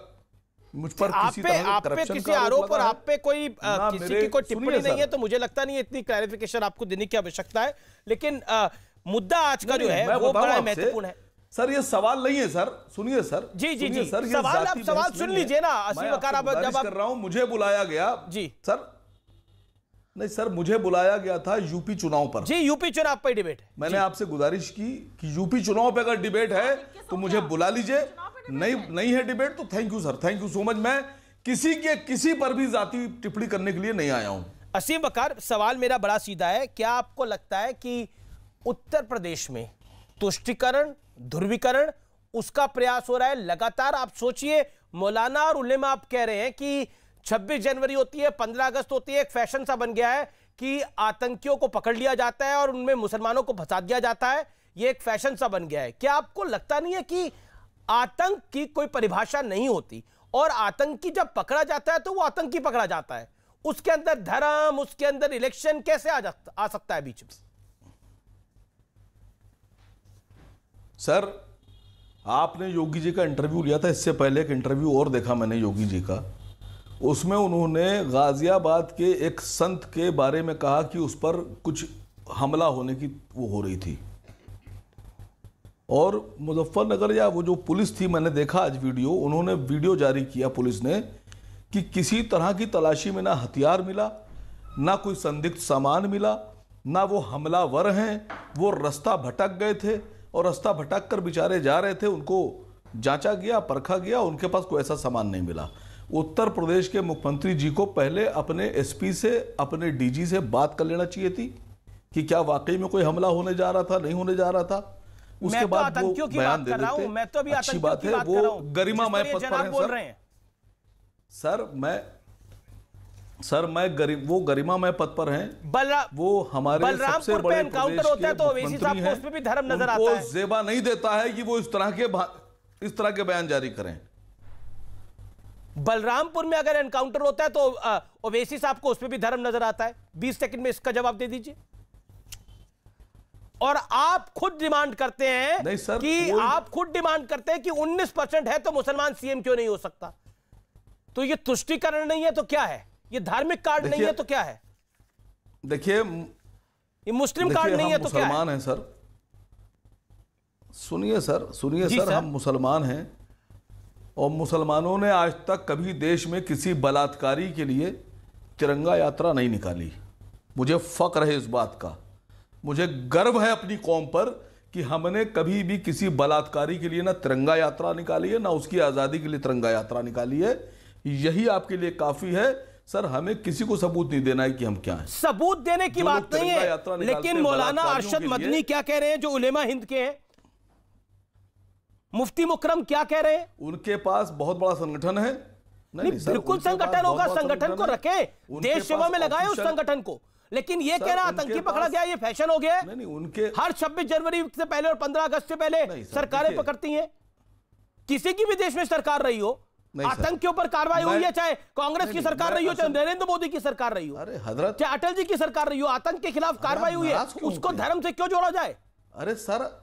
किसी आरोप और आप पे कोई किसी की कोई टिप्पणी नहीं है, तो मुझे लगता नहीं है इतनी क्लैरिफिकेशन आपको देने की आवश्यकता है। लेकिन मुद्दा आज का जो है वो बड़ा महत्वपूर्ण है सर ये सवाल नहीं है सर, सुनिए सर। जी जी जी सर, सवाल आप सवाल सुन लीजिए ना। मैं आपसे कर रहा हूं, मुझे बुलाया गया जी सर। नहीं सर, मुझे बुलाया गया था यूपी चुनाव पर। जी यूपी चुनाव पर डिबेट है। मैंने आपसे गुजारिश की कि यूपी चुनाव पे अगर डिबेट है तो मुझे बुला लीजिए। नहीं है डिबेट तो thank you sir, thank you so much. मैं किसी पर भी जाति टिप्पणी करने के लिए नहीं आया हूं। असीम वकार, सवाल मेरा बड़ा सीधा है। क्या आपको लगता है कि उत्तर प्रदेश में तुष्टीकरण, ध्रुवीकरण, उसका प्रयास हो रहा है लगातार? आप सोचिए, मौलाना और उलेमा आप कह रहे हैं कि 26 जनवरी होती है, 15 अगस्त होती है, एक फैशन सा बन गया है कि आतंकियों को पकड़ लिया जाता है और उनमें मुसलमानों को फंसा दिया जाता है। यह एक फैशन सा बन गया है। क्या आपको लगता नहीं है कि आतंक की कोई परिभाषा नहीं होती और आतंकी जब पकड़ा जाता है तो वो आतंकी पकड़ा जाता है? उसके अंदर धर्म, उसके अंदर इलेक्शन कैसे आ सकता है बीच में? सर, आपने योगी जी का इंटरव्यू लिया था, इससे पहले एक इंटरव्यू और देखा मैंने योगी जी का। उसमें उन्होंने गाजियाबाद के एक संत के बारे में कहा कि उस पर कुछ हमला होने की वो हो रही थी। और मुजफ्फरनगर या वो जो पुलिस थी, मैंने देखा आज वीडियो, उन्होंने वीडियो जारी किया पुलिस ने कि किसी तरह की तलाशी में ना हथियार मिला, ना कोई संदिग्ध सामान मिला, ना वो हमलावर हैं। वो रास्ता भटक गए थे और रास्ता भटक कर बेचारे जा रहे थे, उनको जांचा गया, परखा गया, उनके पास कोई ऐसा सामान नहीं मिला। उत्तर प्रदेश के मुख्यमंत्री जी को पहले अपने एसपी से, अपने डीजी से बात कर लेना चाहिए थी कि क्या वाकई में कोई हमला होने जा रहा था, नहीं होने जा रहा था। उसके बाद वो बयान दे देते। मैं तो अभी अच्छी बात है, वो गरिमामय पद पर हैं सर। वो गरिमामय पद पर हैं। वो हमारे सबसे बड़े एनकाउंटर होता है तो ओवैसी साहब को उसमें भी धर्म नजर आता है। वो जेबा नहीं देता है कि वो इस तरह के बयान जारी करें। बलरामपुर में अगर एनकाउंटर होता है तो ओवैसी साहब को उसमें भी धर्म नजर आता है। 20 सेकंड में इसका जवाब दे दीजिए। और आप खुद डिमांड करते हैं आप खुद डिमांड करते हैं कि 19% है तो मुसलमान सीएम क्यों नहीं हो सकता? तो ये तुष्टीकरण नहीं है तो क्या है? ये धार्मिक कार्ड नहीं है तो क्या है? देखिए, ये मुस्लिम कार्ड नहीं है तो क्या है? मुसलमान हैं सर। सुनिए सर, हम मुसलमान हैं और मुसलमानों ने आज तक कभी देश में किसी बलात्कारी के लिए तिरंगा यात्रा नहीं निकाली। मुझे फक्र है इस बात का, मुझे गर्व है अपनी कौम पर कि हमने कभी भी किसी बलात्कारी के लिए ना तिरंगा यात्रा निकाली है, ना उसकी आज़ादी के लिए तिरंगा यात्रा निकाली है। यही आपके लिए काफ़ी है सर। हमें किसी को सबूत नहीं देना है कि हम क्या हैं। सबूत देने की बात नहीं है, लेकिन मौलाना अरशद मदनी क्या कह रहे हैं, जो उलेमा हिंद के हैं? मुफ्ती मुकरम क्या कह रहे हैं? उनके पास बहुत बड़ा संगठन है। नहीं, बिल्कुल संगठन होगा, संगठन को रखे, देश सेवा में लगाए उस संगठन को। लेकिन ये कह रहा आतंकी पकड़ा गया, ये फैशन हो गया। नहीं, उनके हर 26 जनवरी से पहले और 15 अगस्त से पहले सरकारें पकड़ती हैं। किसी की भी देश में सरकार रही हो, आतंक के ऊपर कार्रवाई हुई है, चाहे कांग्रेस की सरकार रही हो, चाहे नरेंद्र मोदी की सरकार रही हो, अरे हजरत, चाहे अटल जी की सरकार रही हो, आतंक के खिलाफ कार्रवाई हुई है, उसको धर्म से क्यों जोड़ा जाए? अरे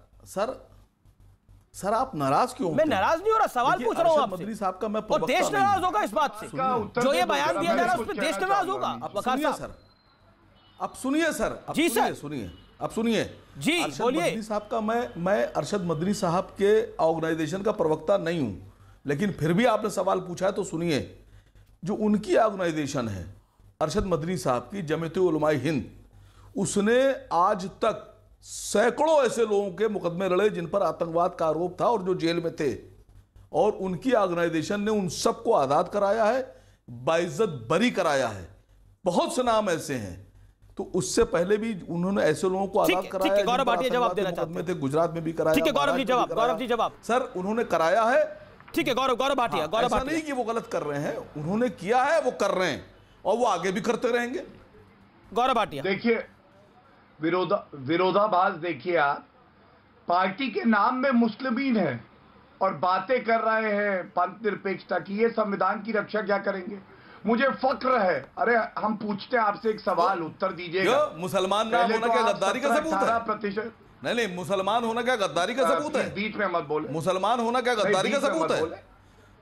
सर आप नाराज क्यों? मैं नाराज नहीं हो रहा, सवाल पूछ रहा हूं आपसे। मदनी साहब का मैं और देश नाराज होगा इस बात से, जो ये बयान दिया जा रहा है उस पर देश नाराज होगा। आप सुनिए सर, जी सर, सुनिए जी, बोलिए। मदनी साहब का मैं अरशद मदनी साहब के ऑर्गेनाइजेशन का प्रवक्ता नहीं हूं, लेकिन फिर भी आपने सवाल पूछा है तो सुनिए। जो उनकी ऑर्गेनाइजेशन है अरशद मदनी साहब की, जमीयत उलमाए हिंद, उसने आज तक सैकड़ों ऐसे लोगों के मुकदमे लड़े जिन पर आतंकवाद का आरोप था और जो जेल में थे, और उनकी ऑर्गेनाइजेशन ने उन सबको आज़ाद कराया है, बाइज्जत बरी कराया है। बहुत से नाम ऐसे हैं। तो उससे पहले भी उन्होंने ऐसे लोगों को आज़ाद कराया। गौरव भाटिया जवाब देना चाहते हैं। गुजरात में भी कराया। ठीक है गौरव जी जवाब। सर उन्होंने कराया है। ठीक है गौरव भाटिया। ऐसा नहीं कि वो गलत कर रहे हैं, उन्होंने किया है, वो कर रहे हैं और वो आगे भी करते रहेंगे। गौरव भाटिया, देखिए विरोधाभास देखिए आप, पार्टी के नाम में मुस्लिमीन है और बातें कर रहे हैं पंथ निरपेक्षता की। ये संविधान की रक्षा क्या करेंगे? मुझे फक्र है। अरे हम पूछते हैं आपसे एक सवाल, उत्तर दीजिएगा। मुसलमान नाम होना क्या गद्दारी का सबूत है? 18%। नहीं, मुसलमान होना क्या गद्दारी का सबूत है? बीच में मत बोले। मुसलमान होना क्या गद्दारी का सबूत है?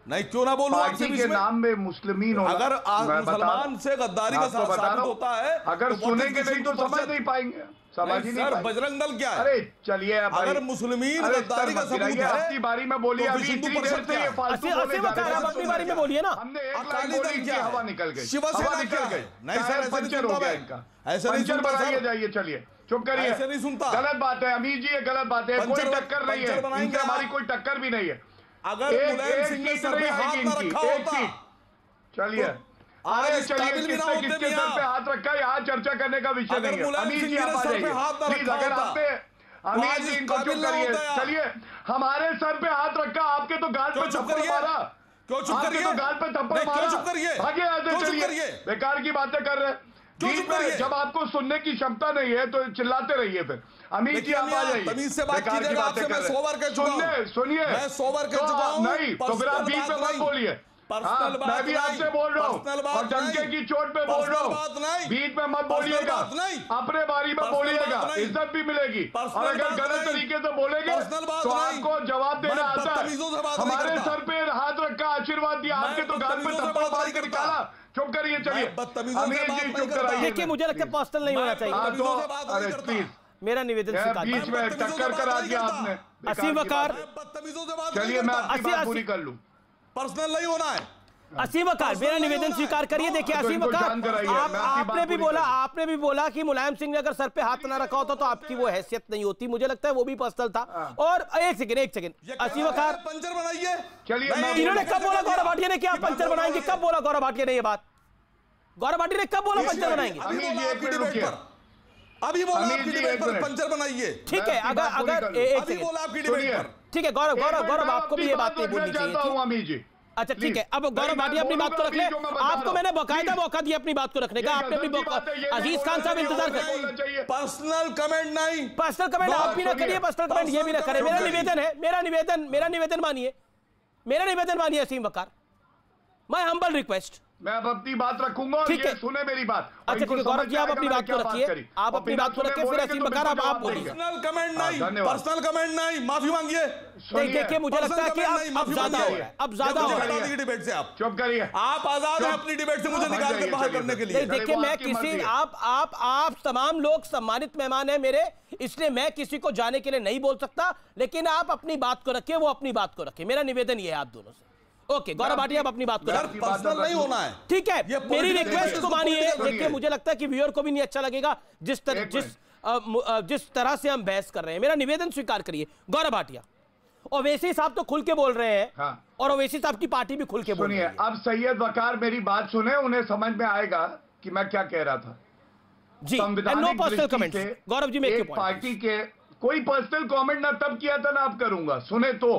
नहीं, क्यों ना बोलूं आपसे पार्टी के नाम में मुस्लिमीन होना, अगर मुसलमान से गद्दारी का साबित होता है, अगर सुनेंगे नहीं तो समझ नहीं पाएंगे, समझ ही नहीं पाएंगे। बजरंग दल क्या है? अरे चलिए, अगर मुस्लिमीन गद्दारी का सबूत है, अपनी बारी में बोलिए, अभी इतनी देर से ये फालतू बोले जा रहे हैं, अपनी बारी में बोलिए ना। हमने एक लाइन बोली कि हवा निकल गई, शिवसेना निकल गई। नहीं सर, पंचर हो गया इनका, ऐसे नहीं पंचर बनाइए, जाइए, चलिए चुप करिए, ऐसे नहीं सुनता। गलत बात है अमीर जी, ये गलत बात है, कोई टक्कर नहीं है इनसे, हमारी कोई टक्कर भी नहीं है। अगर मुलायम सिंह ने सर पे हाथ न रखा होता, चलिए अरे चलिए, किसके सर पे हाथ रखा है यहाँ चर्चा करने का विषय नहीं है। अमीर जी आप आ जाइए प्लीज, अगर आपने अमीर जी इनको चुप करिए, चलिए हमारे सर पे हाथ रखा, आपके तो गाल पे थप्पड़ मारा, क्यों चुप करिए? तो गाल पे थप्पड़ मारा, चुप करिए, भागे आते, चलिए बेकार की बातें कर रहे हैं। बीच में जब आपको सुनने की क्षमता नहीं है तो चिल्लाते रहिए फिर। अमीर जी आप आ जाइए, तमीज से बात कीजिएगा, आपसे मैं 100 बार कह चुका हूं, सुनिए मैं 100 बार कह चुका हूं, नहीं तो फिर आप बीच में मत बोलिए। मैं भी आपसे बोल रहा हूँ और डंके की चोट पे बोल रहा हूँ, बीच में मत बोलिएगा, अपने बारी में बोलिएगा, इज्जत भी मिलेगी। और अगर गलत तरीके से बोलेंगे तो आपको जवाब देना आता है। हमारे सर पे हाथ रखा, आशीर्वाद दिया, आपके तो गाल पे थप्पड़ मार के निकाला। चुप करिए, चलिए अमीर जी चुप कराइए। देखिए मुझे लगता है पर्सनल नहीं होना चाहिए। अरे प्लीज मेरा निवेदन बीच में टक्कर करा दिया आपने। असीम वकार, चलिए मैं आपकी बात पूरी कर लूं, पर्सनल नहीं होना है। असीम वकार मेरा निवेदन स्वीकार करिए। देखिए असीम वकार, आपने भी बोला कि मुलायम सिंह ने अगर सर पे हाथ ना रखा होता तो आपकी वो हैसियत नहीं होती। मुझे लगता है वो भी पर्सनल था। और एक सेकंड असीम वकार, पंचर बनाइए। चलिए इन्होंने कब बोला गौरव भाटिया ने कि आप पंचर बनाएंगे? कब बोला गौरव भाटिया ने ये बात? गौरव भाटिया ने कब बोला पंचर बनाएंगे? अभी बोला आपकी डिबेट पर पंचर बनाइए। ठीक है, अगर अभी बोला आपकी डिबेट पर, ठीक है गौरव आपको भी ये बात नहीं बोलनी चाहिए। अच्छा ठीक है, अब गौरव भाटिया अपनी बात को रख ले। आपको मैंने बाकायदा मौका दिया अपनी बात को रखने का, आपने अपनी अजीज खान साहब इंतजार कर। पर्सनल कमेंट नहीं, पर्सनल कमेंट आप भी ना करिए, पर्सनल कमेंट ये भी ना करें। मेरा निवेदन है, मेरा निवेदन मानिए Asim Waqar, my humble request. मैं अब अपनी बात रखूंगा और ये सुने मेरी बात। अच्छा ठीक है गौरव जी, आप अपनी बात को रखिए, आप अपनी बात को रखिए, फिर असीम वकार आप बोलिए। पर्सनल कमेंट नहीं, पर्सनल कमेंट नहीं, माफी मांगिए। देखिए मुझे लगता है कि अब ज्यादा हो रहा है, अब ज्यादा हो रहा है डिबेट से। आप चुप करिए, आप आजाद हैं अपनी डिबेट से मुझे निकाल कर बाहर करने के लिए। देखिए मैं किसी आप तमाम लोग सम्मानित मेहमान हैं मेरे, इसलिए मैं किसी को जाने के लिए नहीं बोल सकता, लेकिन आप अपनी बात को रखिए, वो अपनी बात को रखिए। मेरा निवेदन ये है आप दोनों से। ओके गौरव भाटिया, आप अपनी बात को रखिए, पर्सनल नहीं होना है। ठीक है, मेरी रिक्वेस्ट को मानिए। देखिए मुझे लगता है कि व्यूअर को भी नहीं अच्छा लगेगा जिस तरह से हम बहस कर रहे हैं। मेरा निवेदन स्वीकार करिए गौरव भाटिया। ओवैसी साहब तो खुल के बोल रहे हैं और ओवैसी साहब की पार्टी भी खुल के बोल रही है। अब सैयद वकार मेरी बात सुने, उन्हें समझ में आएगा कि मैं क्या कह रहा था जी। No personal comment Gaurav ji, एक पार्टी के कोई पर्सनल कमेंट ना तब किया था ना अब करूंगा। सुने तो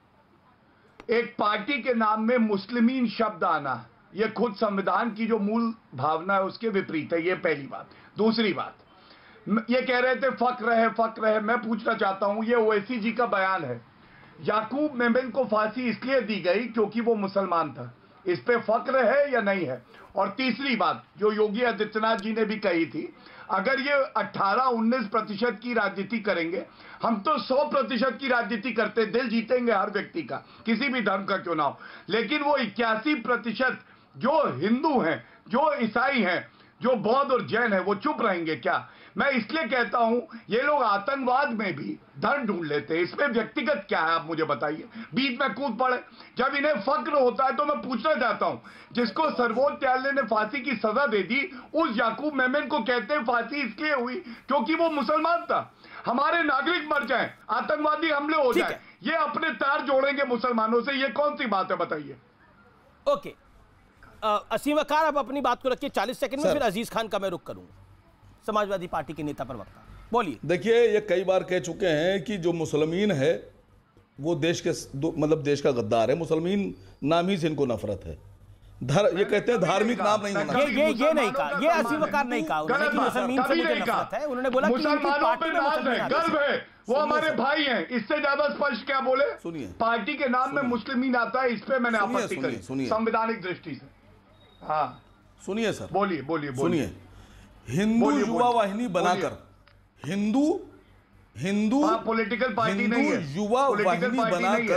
एक पार्टी के नाम में मुस्लिमीन शब्द आना, यह खुद संविधान की जो मूल भावना है उसके विपरीत है। यह पहली बात। दूसरी बात, ये कह रहे थे फक्र है। मैं पूछना चाहता हूं, यह ओवैसी जी का बयान है। याकूब मेमन को फांसी इसलिए दी गई क्योंकि वो मुसलमान था। इस पे फक्र है या नहीं है? और तीसरी बात जो योगी आदित्यनाथ जी ने भी कही थी, अगर ये 18-19% की राजनीति करेंगे, हम तो 100% की राजनीति करते, दिल जीतेंगे हर व्यक्ति का, किसी भी धर्म का क्यों ना हो, लेकिन वो 81% जो हिंदू हैं, जो ईसाई हैं, जो बौद्ध और जैन है, वो चुप रहेंगे क्या? मैं इसलिए कहता हूं ये लोग आतंकवाद में भी धर्म ढूंढ लेते हैं, इसमें व्यक्तिगत क्या है आप मुझे बताइए, बीच में कूद पड़े। जब इन्हें फक्र होता है तो मैं पूछना चाहता हूं, जिसको सर्वोच्च न्यायालय ने फांसी की सजा दे दी, उस याकूब मेमन को कहते हैं फांसी इसलिए हुई क्योंकि वो मुसलमान था। हमारे नागरिक मर जाए, आतंकवादी हमले हो जाए, ये अपने तार जोड़ेंगे मुसलमानों से, ये कौन सी बात है बताइए? ओके असीम वकार, आप अपनी बात को रखिए 40 सेकंड में, फिर अजीज खान का मैं रुख करूंगा, समाजवादी पार्टी के नेता प्रवक्ता, बोलिए। देखिए ये कई बार कह चुके हैं कि जो मुसलमान है वो देश के मतलब देश का गद्दार है। मुसलमान नाम ही से इनको नफरत है। ये कहते हैं धार्मिक नाम नहीं होना। ये नहीं कहा, ये असीम वकार नहीं कहा उन्होंने कि मुसलमान से मुझे नफरत है। उन्होंने बोला कि मुसलमानों पे नाज है, गर्व है, वो हमारे भाई हैं। इससे ज्यादा स्पष्ट क्या बोले? सुनिए, पार्टी के नाम में मुस्लिमीन आता है, इस पे मैंने आपत्ति करी संवैधानिक दृष्टि से। हाँ सुनिए सर, बोलिए बोलिए सुनिए। हिंदू युवा वाहिनी बनाकर हिंदू पॉलिटिकल पार्टी नहीं है, युवा वाहिनी बनाकर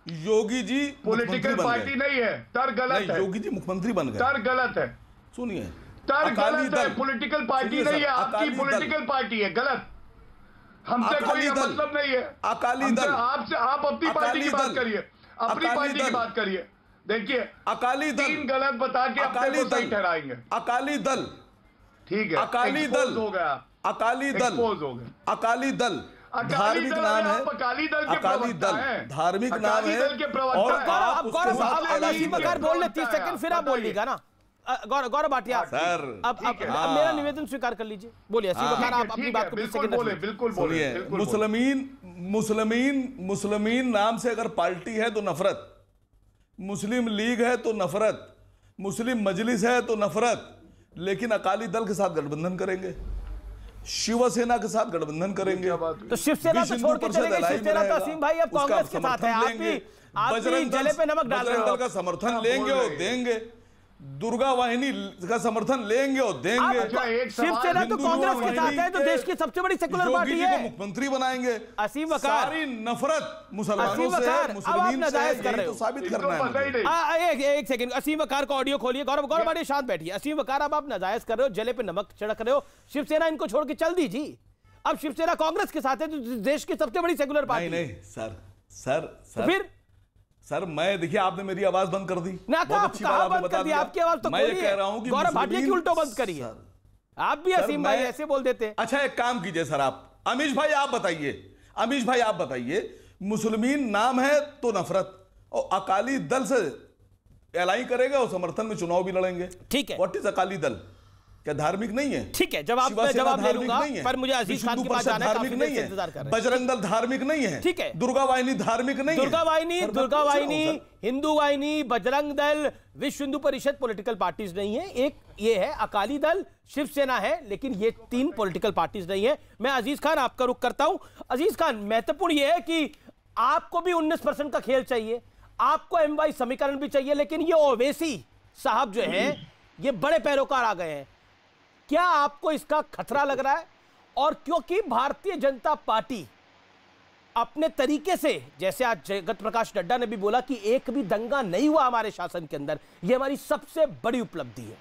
योगी जी पॉलिटिकल पार्टी नहीं है, तर्क गलत है। योगी जी मुख्यमंत्री बन गए, तर्क गलत है। सुनिए, तर्क गलत है, पॉलिटिकल पार्टी नहीं है, आपकी पॉलिटिकल पार्टी है, गलत। हमसे कोई मतलब नहीं है। अकाली दल, आपसे, आप अपनी पार्टी की बात करिए, अपनी पार्टी की बात करिए। देखिए, अकाली दल 3 गलत बता के अपने को सही ठहराएंगे। अकाली दल, ठीक है, अकाली दल हो गया, अकाली दल हो गया। अकाली दल धार्मिक नाम है, अकाली दल के अकाली दल धार्मिक नाम है। और गौरव असीम बकार बोल ले 30 सेकंड, फिर आप बोल लीजिएगा ना। गौरव भाटिया सर, अब मेरा निवेदन स्वीकार कर लीजिए, बोलिए असीम बकार, आप अपनी बात को 20 सेकंड बोले। बिल्कुल बोलिए। मुस्लिमीन नाम से अगर पार्टी है तो नफरत, मुस्लिम लीग है तो नफरत, मुस्लिम मजलिस है तो नफरत, लेकिन अकाली दल के साथ गठबंधन करेंगे, शिवसेना के साथ गठबंधन करेंगे, तो शिवसेना तो छोड़ के चलेंगे। शिवसेना तो असीम भाई अब कांग्रेस के साथ है, आप भी जले पे नमक डाल रहे हो। बजरंग दल का समर्थन लेंगे और देंगे, दुर्गा वाहिनी का समर्थन लेंगे और देंगे। शिवसेना तो कांग्रेस के साथ है, जो देश की सबसे बड़ी सेकुलर पार्टी है। मुख्यमंत्री बनाएंगे। असीम बकार, सारी नफरत मुसलमानों से, मुस्लिमीन से तो साबित करना है। एक सेकंड, असीम बकार का ऑडियो खोलिए। गौरव भाटिया शांत बैठिए। असीम बकार, अब आप नाजायज कर रहे हो, जले पे नमक छिड़क रहे हो। शिवसेना इनको छोड़ के चल दीजिए। अब शिवसेना कांग्रेस के साथ है, जो देश की सबसे बड़ी सेकुलर पार्टी। नहीं सर, फिर सर, मैं देखिए, आपने मेरी आवाज बंद कर दी। बहुत अच्छी बात आपने बता दी। आपकी आवाज तो मैं ये कह रहा हूं कि गौरव भाटिया की उल्टो बंद करिए। आप भी असीम भाई ऐसे बोल देते हैं। अच्छा, एक काम कीजिए सर, आप अमीश भाई आप बताइए, मुस्लिमीन नाम है तो नफरत, और अकाली दल से एलाई करेगा और समर्थन में चुनाव भी लड़ेंगे। ठीक है, व्हाट इज अकाली दल? क्या धार्मिक नहीं है? ठीक है, जवाब ले लूंगा, पर मुझे अजीज खान की बात जाना है, धार्मिक नहीं है, बजरंग दल धार्मिक नहीं है, ठीक है, दुर्गा वाहिनी धार्मिक नहीं है, दुर्गा वाहिनी, हिंदू वाहिनी, बजरंग दल, विश्व हिंदू परिषद पॉलिटिकल पार्टीज नहीं है। एक ये है अकाली दल, शिवसेना है, लेकिन ये 3 पॉलिटिकल पार्टीज नहीं है। मैं अजीज खान आपका रुख करता हूं। अजीज खान, महत्वपूर्ण यह है कि आपको भी 19% का खेल चाहिए, आपको MY समीकरण भी चाहिए, लेकिन ये ओवैसी साहब जो है, ये बड़े पैरोकार आ गए हैं। क्या आपको इसका खतरा लग रहा है? और क्योंकि भारतीय जनता पार्टी अपने तरीके से, जैसे आज जगत प्रकाश नड्डा ने भी बोला कि एक भी दंगा नहीं हुआ हमारे शासन के अंदर, यह हमारी सबसे बड़ी उपलब्धि है।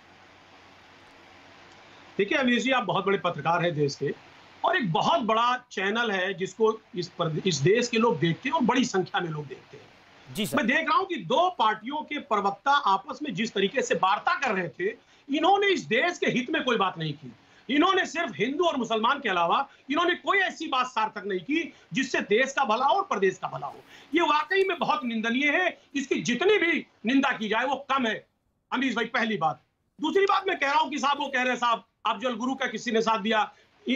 देखिए अमीर जी, आप बहुत बड़े पत्रकार हैं देश के, और एक बहुत बड़ा चैनल है जिसको इस देश के लोग देखते हैं, और बड़ी संख्या में लोग देखते हैं। जी सर। मैं देख रहा हूं कि 2 पार्टियों के प्रवक्ता आपस में जिस तरीके से वार्ता कर रहे थे, इन्होंने इस देश के हित में कोई बात नहीं की। इन्होंने सिर्फ हिंदू और मुसलमान के अलावा इन्होंने कोई ऐसी बात सार्थक नहीं की जिससे देश का भला हो और प्रदेश का भला हो। ये वाकई में बहुत निंदनीय है। इसकी जितनी भी निंदा की जाए वो कम है। अमीश भाई, पहली बात। दूसरी बात मैं कह रहा हूं कि साहब, वो कह रहे हैं साहब अफजल गुरु का किसी ने साथ दिया,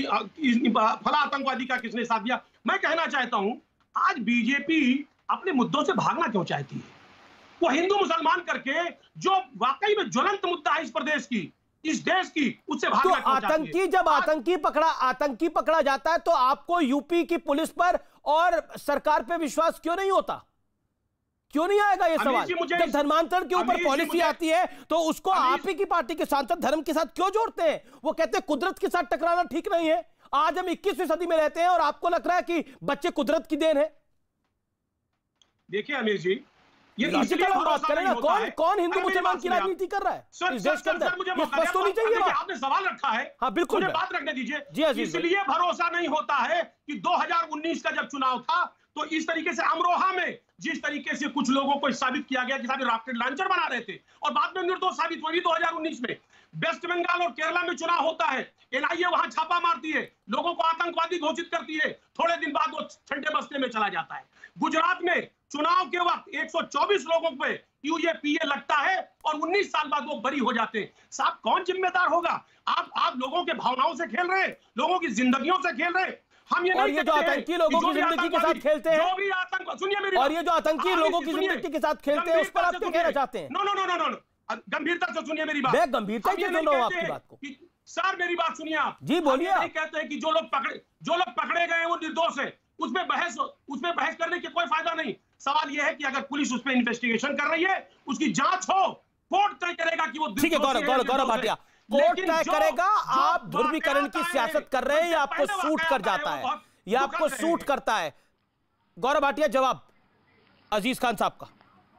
फला आतंकवादी का किसने साथ दिया। मैं कहना चाहता हूं, आज बीजेपी अपने मुद्दों से भागना क्यों चाहती है? वो हिंदू मुसलमान करके जो वाकई में ज्वलंत मुद्दा है इस प्रदेश की, इस देश की, उससे भागना क्यों चाहती है? आतंकी, जब आतंकी पकड़ा जाता है तो आपको यूपी की पुलिस पर और सरकार पे विश्वास क्यों नहीं होता? क्यों नहीं आएगा ये सवाल? जब धर्मांतरण के ऊपर पॉलिसी आती है तो उसको आप ही की पार्टी के सांसद धर्म के साथ क्यों जोड़ते हैं? वो कहते हैं कुदरत के साथ टकराना ठीक नहीं है। आज हम 21वीं सदी में रहते हैं और आपको लग रहा है कि बच्चे कुदरत की देन है। देखिए अमीर जी, ये बात करें ना, कौन हिंदू मुसलमान की राजनीति कर रहा है इस देश के अंदर? ये स्पष्ट होनी चाहिए। आपने सवाल रखा है, हाँ बिल्कुल, मुझे बात रखने दीजिए। जी अजीज, इसलिए भरोसा नहीं होता है कि 2019 का जब चुनाव था तो इस तरीके से अमरोहा में जिस तरीके से कुछ लोगों को साबित किया गया कि साहब रॉकेट लॉन्चर बना रहे थे, और बाद में निर्दोष साबित हुई 2019 में। वेस्ट बंगाल और केरला में चुनाव होता है, NIA वहां छापा मारती है, लोगों को आतंकवादी घोषित करती है, थोड़े दिन बाद वो ठंडे बस्ते में चला जाता है। गुजरात में चुनाव के वक्त 124 लोगों पे UAPA लगता है और 19 साल बाद वो बरी हो जाते हैं। साहब, कौन जिम्मेदार होगा? आप लोगों के भावनाओं से खेल रहे हैं, लोगों की जिंदगियों से खेल रहे हैं। हम ये नहीं जो आतंकी लोगों की जिंदगी के साथ खेलते हैं, जो भी आतंक, सुनिए मेरी और ये जो आतंकी लोगों की जिंदगी के साथ खेलते हैं, उस पर आप क्या कहना चाहते हैं? नो, गंभीरता से सुनिए मेरी बात। मैं गंभीरता से सुन रहा हूं आपकी बात को। सर मेरी बात सुनिए आप। जी बोलिए। नहीं कहते हैं कि जो लोग पकड़े गए वो निर्दोष है, उसमें बहस करने की कोई फायदा नहीं। सवाल यह है कि अगर पुलिस उस पर इन्वेस्टिगेशन कर रही है, उसकी जांच हो, कोर्ट तय करेगा कि वो ठीक है। गौरव भाटिया, कोर्ट तय करेगा। आप ध्रुवीकरण की सियासत कर रहे हैं, ये आपको सूट कर जाता है, ये आपको सूट करता है। गौरव भाटिया, जवाब। अजीज खान साहब का।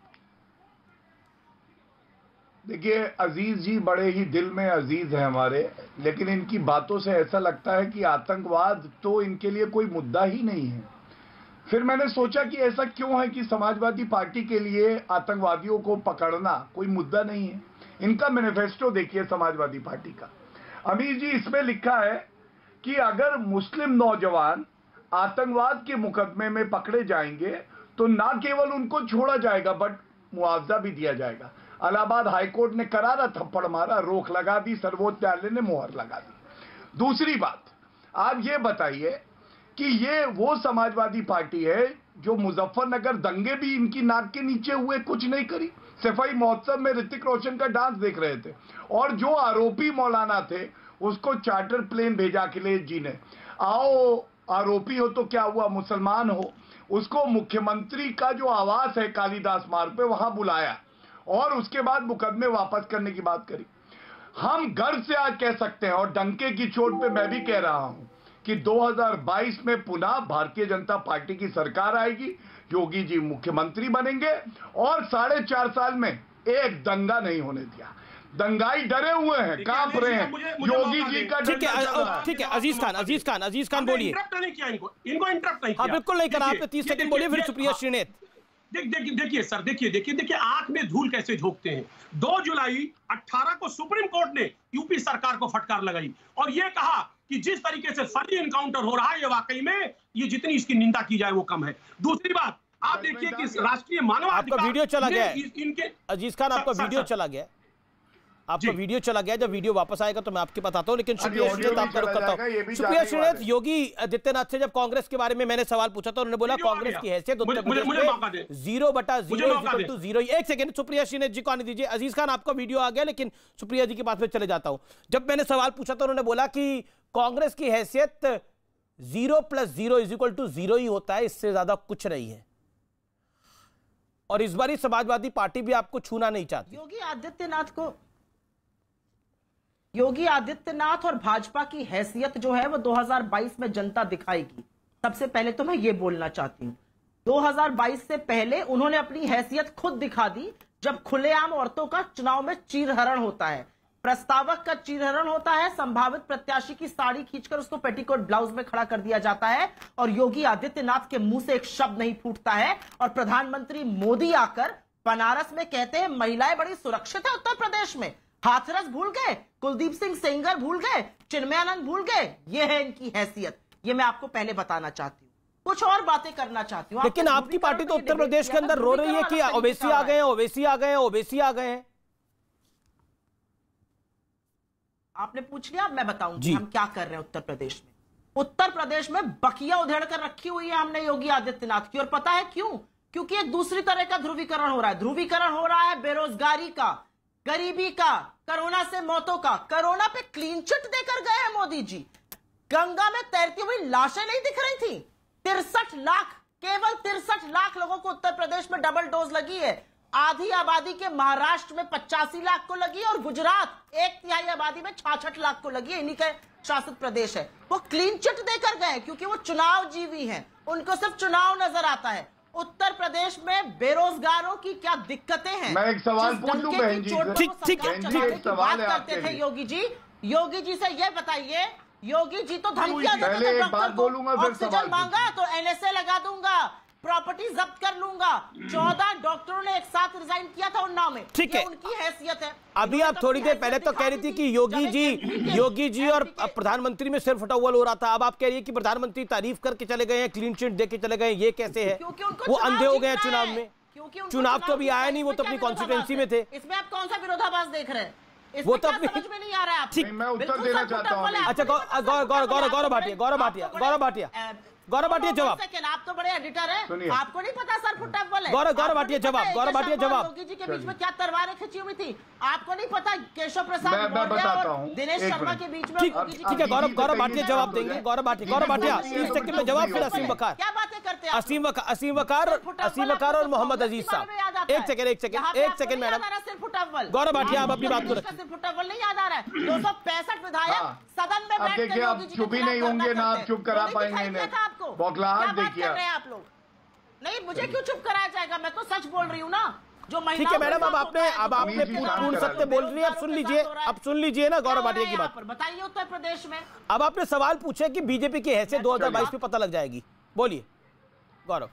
देखिए, अजीज जी बड़े ही दिल में अजीज है हमारे, लेकिन इनकी बातों से ऐसा लगता है कि आतंकवाद तो इनके लिए कोई मुद्दा ही नहीं है। फिर मैंने सोचा कि ऐसा क्यों है कि समाजवादी पार्टी के लिए आतंकवादियों को पकड़ना कोई मुद्दा नहीं है। इनका मैनिफेस्टो देखिए समाजवादी पार्टी का। अमीर जी, इसमें लिखा है कि अगर मुस्लिम नौजवान आतंकवाद के मुकदमे में पकड़े जाएंगे तो ना केवल उनको छोड़ा जाएगा बट मुआवजा भी दिया जाएगा। इलाहाबाद हाईकोर्ट ने करारा थप्पड़ मारा, रोक लगा दी, सर्वोच्च न्यायालय ने मुहर लगा दी। दूसरी बात, आप ये बताइए कि ये वो समाजवादी पार्टी है जो मुजफ्फरनगर दंगे भी इनकी नाक के नीचे हुए, कुछ नहीं करी। सफाई महोत्सव में ऋतिक रोशन का डांस देख रहे थे, और जो आरोपी मौलाना थे उसको चार्टर प्लेन भेजा अखिलेश जी ने। आओ, आरोपी हो तो क्या हुआ, मुसलमान हो, उसको मुख्यमंत्री का जो आवास है कालीदास मार्ग पे वहां बुलाया और उसके बाद मुकदमे वापस करने की बात करी। हम गर्व से आज कह सकते हैं, और डंके की चोट पे मैं भी कह रहा हूं कि 2022 में पुनः भारतीय जनता पार्टी की सरकार आएगी, योगी जी मुख्यमंत्री बनेंगे और 4.5 साल में एक दंगा नहीं होने दिया। दंगाई डरे हुए हैं, कांप रहे हैं, योगी जी का ठीक है अजीज खान बोलिए। इंटरप्ट नहीं किया इनको इंटरप्ट नहीं किया। हाँ बिल्कुल नहीं करा आपने, 30 सेकंड बोलिए, फिर सुप्रिया श्रीनेत। देखिए सर, देखिए आंख में धूल कैसे झोंकते हैं। 2 जुलाई 18 को सुप्रीम कोर्ट ने यूपी सरकार को फटकार लगाई और यह कहा कि जिस तरीके से फर्जी एनकाउंटर हो रहा है, ये वाकई में ये जितनी इसकी निंदा की जाए वो कम है। दूसरी बात, आप देखिए कि राष्ट्रीय मानवाधिकार, आपका वीडियो चला गया है इनके अजीज खान, आपका वीडियो चला गया, आपका वीडियो चला गया। जब वीडियो वापस आएगा तो मैं आपके बताता हूं, लेकिन सुप्रिया श्रीनेत आपका रुख करता हूं। सुप्रिया श्रीनेत, योगी आदित्यनाथ से जब कांग्रेस के बारे में मैंने सवाल पूछा था, उन्होंने बोला कांग्रेस की हैसियत उत्तर प्रदेश में 0/0 एक सेकंड, सुप्रिया श्रीनेत जी को आने दीजिए। अजीज खान, आपका वीडियो आ गया, लेकिन सुप्रिया जी के पास में चले जाता हूं। जब मैंने सवाल पूछा था, उन्होंने बोला कि कांग्रेस की हैसियत 0+0 ही होता है, इससे ज्यादा कुछ नहीं है, और इस बार समाजवादी पार्टी भी आपको छूना नहीं चाहती। योगी आदित्यनाथ और भाजपा की हैसियत जो है वो 2022 में जनता दिखाएगी। सबसे पहले तो मैं ये बोलना चाहती हूं, 2022 से पहले उन्होंने अपनी हैसियत खुद दिखा दी, जब खुलेआम औरतों का चुनाव में चीरहरण होता है, प्रस्तावक का चीरहरण होता है, संभावित प्रत्याशी की साड़ी खींचकर उसको पेटीकोट ब्लाउज में खड़ा कर दिया जाता है और योगी आदित्यनाथ के मुंह से एक शब्द नहीं फूटता है, और प्रधानमंत्री मोदी आकर बनारस में कहते हैं महिलाएं बड़ी सुरक्षित है उत्तर प्रदेश में। हाथरस भूल गए, कुलदीप सिंह सेंगर भूल गए, चिन्मयानंद भूल गए। ये है इनकी हैसियत, ये मैं आपको पहले बताना चाहती हूँ। कुछ और बातें करना चाहती हूँ, लेकिन आपकी पार्टी तो उत्तर प्रदेश के अंदर रो रही है कि ओवैसी आ गए हैं, ओवैसी आ गए हैं, ओवैसी आ गए हैं। आपने पूछ लिया, अब मैं बताऊंगी हम क्या कर रहे हैं उत्तर प्रदेश में। उत्तर प्रदेश में बकिया उधेड़ कर रखी हुई है हमने योगी आदित्यनाथ की, और पता है क्यों? क्योंकि एक दूसरी तरह का ध्रुवीकरण हो रहा है। ध्रुवीकरण हो रहा है बेरोजगारी का, गरीबी का, कोरोना से मौतों का। कोरोना पे क्लीन चिट देकर गए हैं मोदी जी। गंगा में तैरती हुई लाशें नहीं दिख रही थी। 63 लाख, केवल 63 लाख लोगों को उत्तर प्रदेश में डबल डोज लगी है। आधी आबादी के महाराष्ट्र में 85 लाख को लगी और गुजरात 1/3 आबादी में 66 लाख को लगी है। इन्हीं के शासित प्रदेश है। वो क्लीन चिट देकर गए क्योंकि वो चुनाव जीवी हैं, उनको सिर्फ चुनाव नजर आता है। उत्तर प्रदेश में बेरोजगारों की क्या दिक्कतें हैं? मैं एक सवाल पूछ लूं बहन जी से? ठीक है, बात करते थे योगी जी से ये बताइए, योगी जी तो धमकियां देते थे डॉक्टर को, ऑक्सीजन मांगा तो एनएसए लगा दूंगा, प्रॉपर्टी जब्त कर लूंगा। 14 डॉक्टरों ने एक साथ रिजाइन किया था उन्नाव में। ठीक है, उनकी हैसियत है। अभी आप थोड़ी देर पहले तो कह रही थी कि योगी जी और प्रधानमंत्री में सिर्फ फटावल हो रहा था। अब आप कह रही है कि प्रधानमंत्री तारीफ करके चले गए हैं, क्लीन चिट देके चले गए। ये कैसे है? वो अंधे हो गए चुनाव में। चुनाव तो अभी आया नहीं, वो तो अपनी कॉन्स्टिट्यूएंसी में थे। इसमें आप कौन सा विरोधाभास देख रहे हैं? वो तो अपनी समझ में नहीं आ रहा है। ठीक, मैं उत्तर देना चाहता हूँ। अच्छा, गौरव भाटिया जवाब। आप तो बड़े एडिटर हैं, आपको नहीं पता सर फुटबॉल है। गौरव भाटिया जवाब। योगी जी के बीच में क्या तलवारें खिंची हुई थी, आपको नहीं पता? केशव प्रसाद और दिनेश शर्मा के बीच में। ठीक है, गौरव भाटिया जवाब देंगे। गौरव भाटिया 30 सेकंड में जवाब, फिर असीम वकार। क्या बातें करते हैं असीम वकार और मोहम्मद अजीज साहब। एक सेकंड मैडम। गौरव भाटिया, आप अपनी बात को रखिए। फुटबॉल नहीं याद आ रहा है? 265 विधायक सदन में बैठ के आप चुप ही नहीं होंगे ना, आप चुप करा पाएंगे इन्हें। बौखलाहट देखिए आप लोग। नहीं, मुझे क्यों चुप कराया जाएगा? मैं तो सच बोल रही हूँ ना। जो ठीक है मैडम, अब आपने पूर्ण सत्य बोल रही है। अब सुन लीजिए ना गौरव भाटिया की बात। बताइए उत्तर प्रदेश में अब आपने सवाल पूछे कि बीजेपी की हैसियत 2022 में पता लग जाएगी, बोलिए गौरव।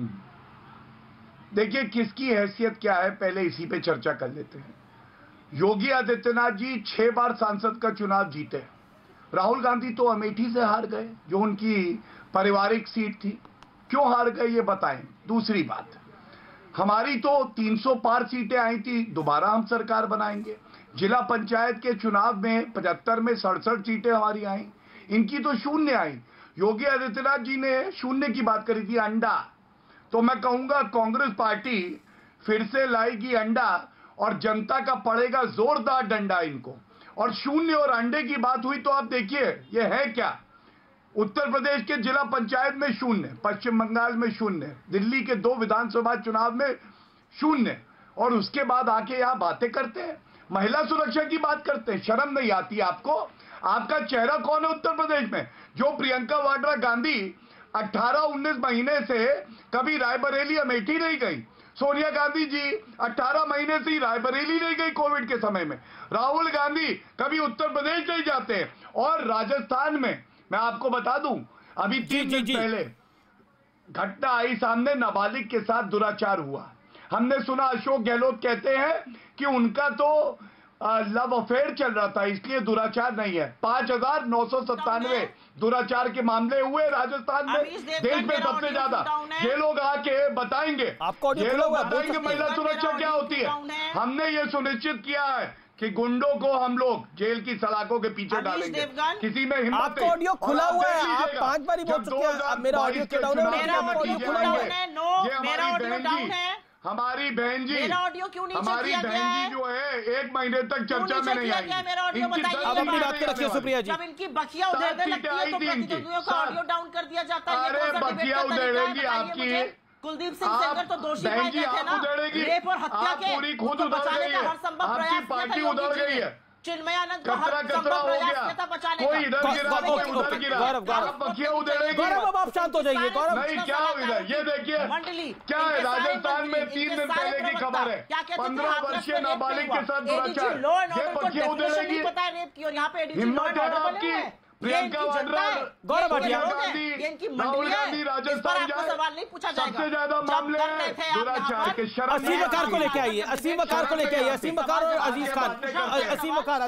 देखिए किसकी हैसियत क्या है, पहले इसी पे चर्चा कर लेते हैं। योगी आदित्यनाथ जी 6 बार सांसद का चुनाव जीते। राहुल गांधी तो अमेठी से हार गए, जो उनकी पारिवारिक सीट थी। क्यों हार गए ये बताएं। दूसरी बात, हमारी तो 300 पार सीटें आई थी, दोबारा हम सरकार बनाएंगे। जिला पंचायत के चुनाव में 75 में 67 सीटें हमारी आई, इनकी तो 0 आई। योगी आदित्यनाथ जी ने 0 की बात करी थी, अंडा। तो मैं कहूंगा कांग्रेस पार्टी फिर से लाएगी अंडा और जनता का पड़ेगा जोरदार डंडा इनको। और 0 और अंडे की बात हुई तो आप देखिए ये है क्या। उत्तर प्रदेश के जिला पंचायत में 0, पश्चिम बंगाल में 0, दिल्ली के 2 विधानसभा चुनाव में 0, और उसके बाद आके यहाँ बातें करते हैं, महिला सुरक्षा की बात करते हैं। शर्म नहीं आती आपको? आपका चेहरा कौन है उत्तर प्रदेश में? जो प्रियंका वाड्रा गांधी 18-19 महीने से कभी रायबरेली अमेठी नहीं गई। सोनिया गांधी जी 18 महीने से ही रायबरेली नहीं गई कोविड के समय में। राहुल गांधी कभी उत्तर प्रदेश नहीं जाते। और राजस्थान में मैं आपको बता दूं, अभी 3 दिन पहले घटना आई सामने, नाबालिग के साथ दुराचार हुआ। हमने सुना अशोक गहलोत कहते हैं कि उनका तो लव अफेयर चल रहा था, इसलिए दुराचार नहीं है। 5,997 दुराचार के मामले हुए राजस्थान में, देश में सबसे ज्यादा। ये लोग आके बताएंगे, ये लोग बताएंगे महिला सुरक्षा क्या होती है। हमने ये सुनिश्चित किया है कि गुंडों को हम लोग जेल की सलाखों के पीछे डालेंगे। किसी में हिम्मत आपका ऑडियो खुला हुआ है, आप 5 बार ही बोल चुके हैं। अब मेरा ऑडियो क्यों डाउन है? मेरा ऑडियो खुला हुआ है। मेरा ऑडियो डाउन है। हमारी बहन जी, हमारी बहन जी जो है 1 महीने तक चर्चा में नहीं आई। अब अपनी बात को रखिए सुप्रिया जी। जब इनकी बखिया उधेड़ने लगती है तो प्रतिद्वंदियों का ऑडियो डाउन कर दिया जाता है। अरे बखिया उधेड़ेंगी आपकी। कुलदीप सिंह सेंगर तो दोषी पाए गए थे ना, रेप और हत्या के, खुद उधड़ गई है। हर संभव आपकी प्रयास पार्टी उधड़ गई है। चिन्मयानंद को कचरा हर कचरा संभव हो प्रयास गया, किया था बचाने कोई का। इधर गिरा, कोई उधर गिरा। गौरव बखिया उधेड़ेगी। गौरव अब आप शांत हो जाइए। गौरव नहीं, क्या इधर ये देखिए मंडली क्या है, राजस्थान में 3 दिन पहले की खबर है, 15 वर्षीय नाबालिग के साथ दुराचार। ये बखिया उधेड़ेगी। पता है रेप की, और यहाँ पे हिम्मत है आपकी। प्रियंका वाड्रा, गौरव भाटिया, राहुल गांधी राजस्थान जाए, सवाल नहीं पूछा जाएगा। सबसे ज्यादा मामले दुराचार के। शर्म असीम वकार को लेके आइए, असीम वकार को लेके आइए। असीम वकार और Aziz Khan. Asim Waqar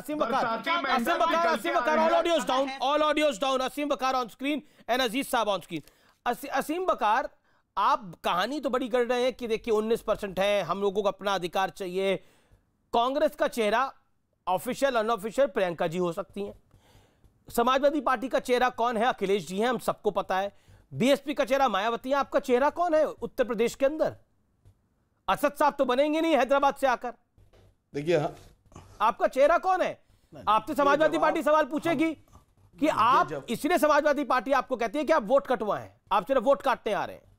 all audios down, all audios down. Asim Waqar on screen and Aziz साहब ऑन स्क्रीन। असीम वकार, आप कहानी तो बड़ी कर रहे हैं कि देखिए 19% है, हम लोगों को अपना अधिकार चाहिए। कांग्रेस का चेहरा ऑफिशियल अनऑफिशियल प्रियंका जी हो सकती हैं। समाजवादी पार्टी का चेहरा कौन है? अखिलेश जी हैं, हम सबको पता है। बीएसपी का चेहरा मायावती है। आपका चेहरा कौन है उत्तर प्रदेश के अंदर? असद साहब तो बनेंगे नहीं हैदराबाद से आकर। देखिए आपका चेहरा कौन है? आपसे समाजवादी पार्टी सवाल पूछेगी कि आप, इसलिए समाजवादी पार्टी आपको कहती है कि आप वोट कटवाएं, आप सिर्फ वोट काटने आ रहे हैं।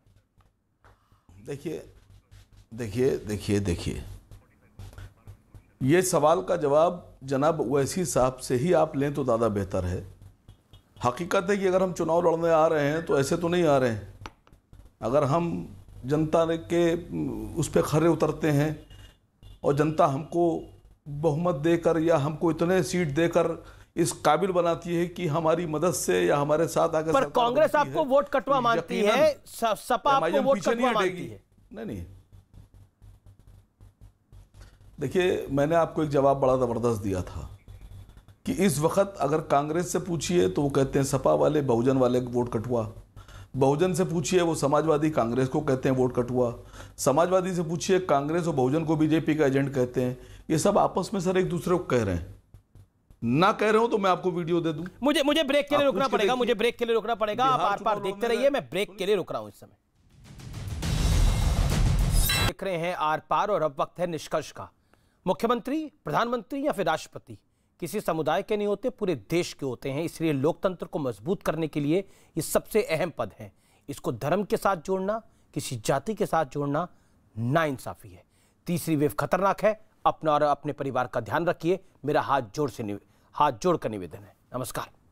देखिए ये सवाल का जवाब जनाब ओवैसी साहब से ही आप लें तो ज़्यादा बेहतर है। हकीकत है कि अगर हम चुनाव लड़ने आ रहे हैं तो ऐसे तो नहीं आ रहे हैं। अगर हम जनता के उस पर खरे उतरते हैं और जनता हमको बहुमत देकर या हमको इतने सीट देकर इस काबिल बनाती है कि हमारी मदद से या हमारे साथ आकर, पर कांग्रेस आपको वोट कटवा मानती है, सपा आपको वोट कटवा मानती है। नहीं, देखिए मैंने आपको एक जवाब बड़ा ज़बरदस्त दिया था कि इस वक्त अगर कांग्रेस से पूछिए तो वो कहते हैं सपा वाले बहुजन वाले वोट कटवा, बहुजन से पूछिए वो समाजवादी कांग्रेस को कहते हैं वोट कटवा, समाजवादी से पूछिए कांग्रेस और बहुजन को बीजेपी का एजेंट कहते हैं। ये सब आपस में सर एक दूसरे को कह रहे हैं। ना कह रहे हो तो मैं आपको वीडियो दे दूं। मुझे ब्रेक के लिए रुकना पड़ेगा, मुझे ब्रेक के लिए रुकना पड़ेगा। आप आर पार देखते रहिए, मैं ब्रेक के लिए रुक रहा हूं इस समय। देख रहे हैं आर पार, और अब वक्त है निष्कर्ष का। मुख्यमंत्री, प्रधानमंत्री या फिर राष्ट्रपति किसी समुदाय के नहीं होते, पूरे देश के होते हैं। इसलिए लोकतंत्र को मजबूत करने के लिए ये सबसे अहम पद है। इसको धर्म के साथ जोड़ना, किसी जाति के साथ जोड़ना नाइंसाफी है। तीसरी वेव खतरनाक है। अपना और अपने परिवार का ध्यान रखिए। मेरा हाथ जोड़ कर निवेदन है। नमस्कार।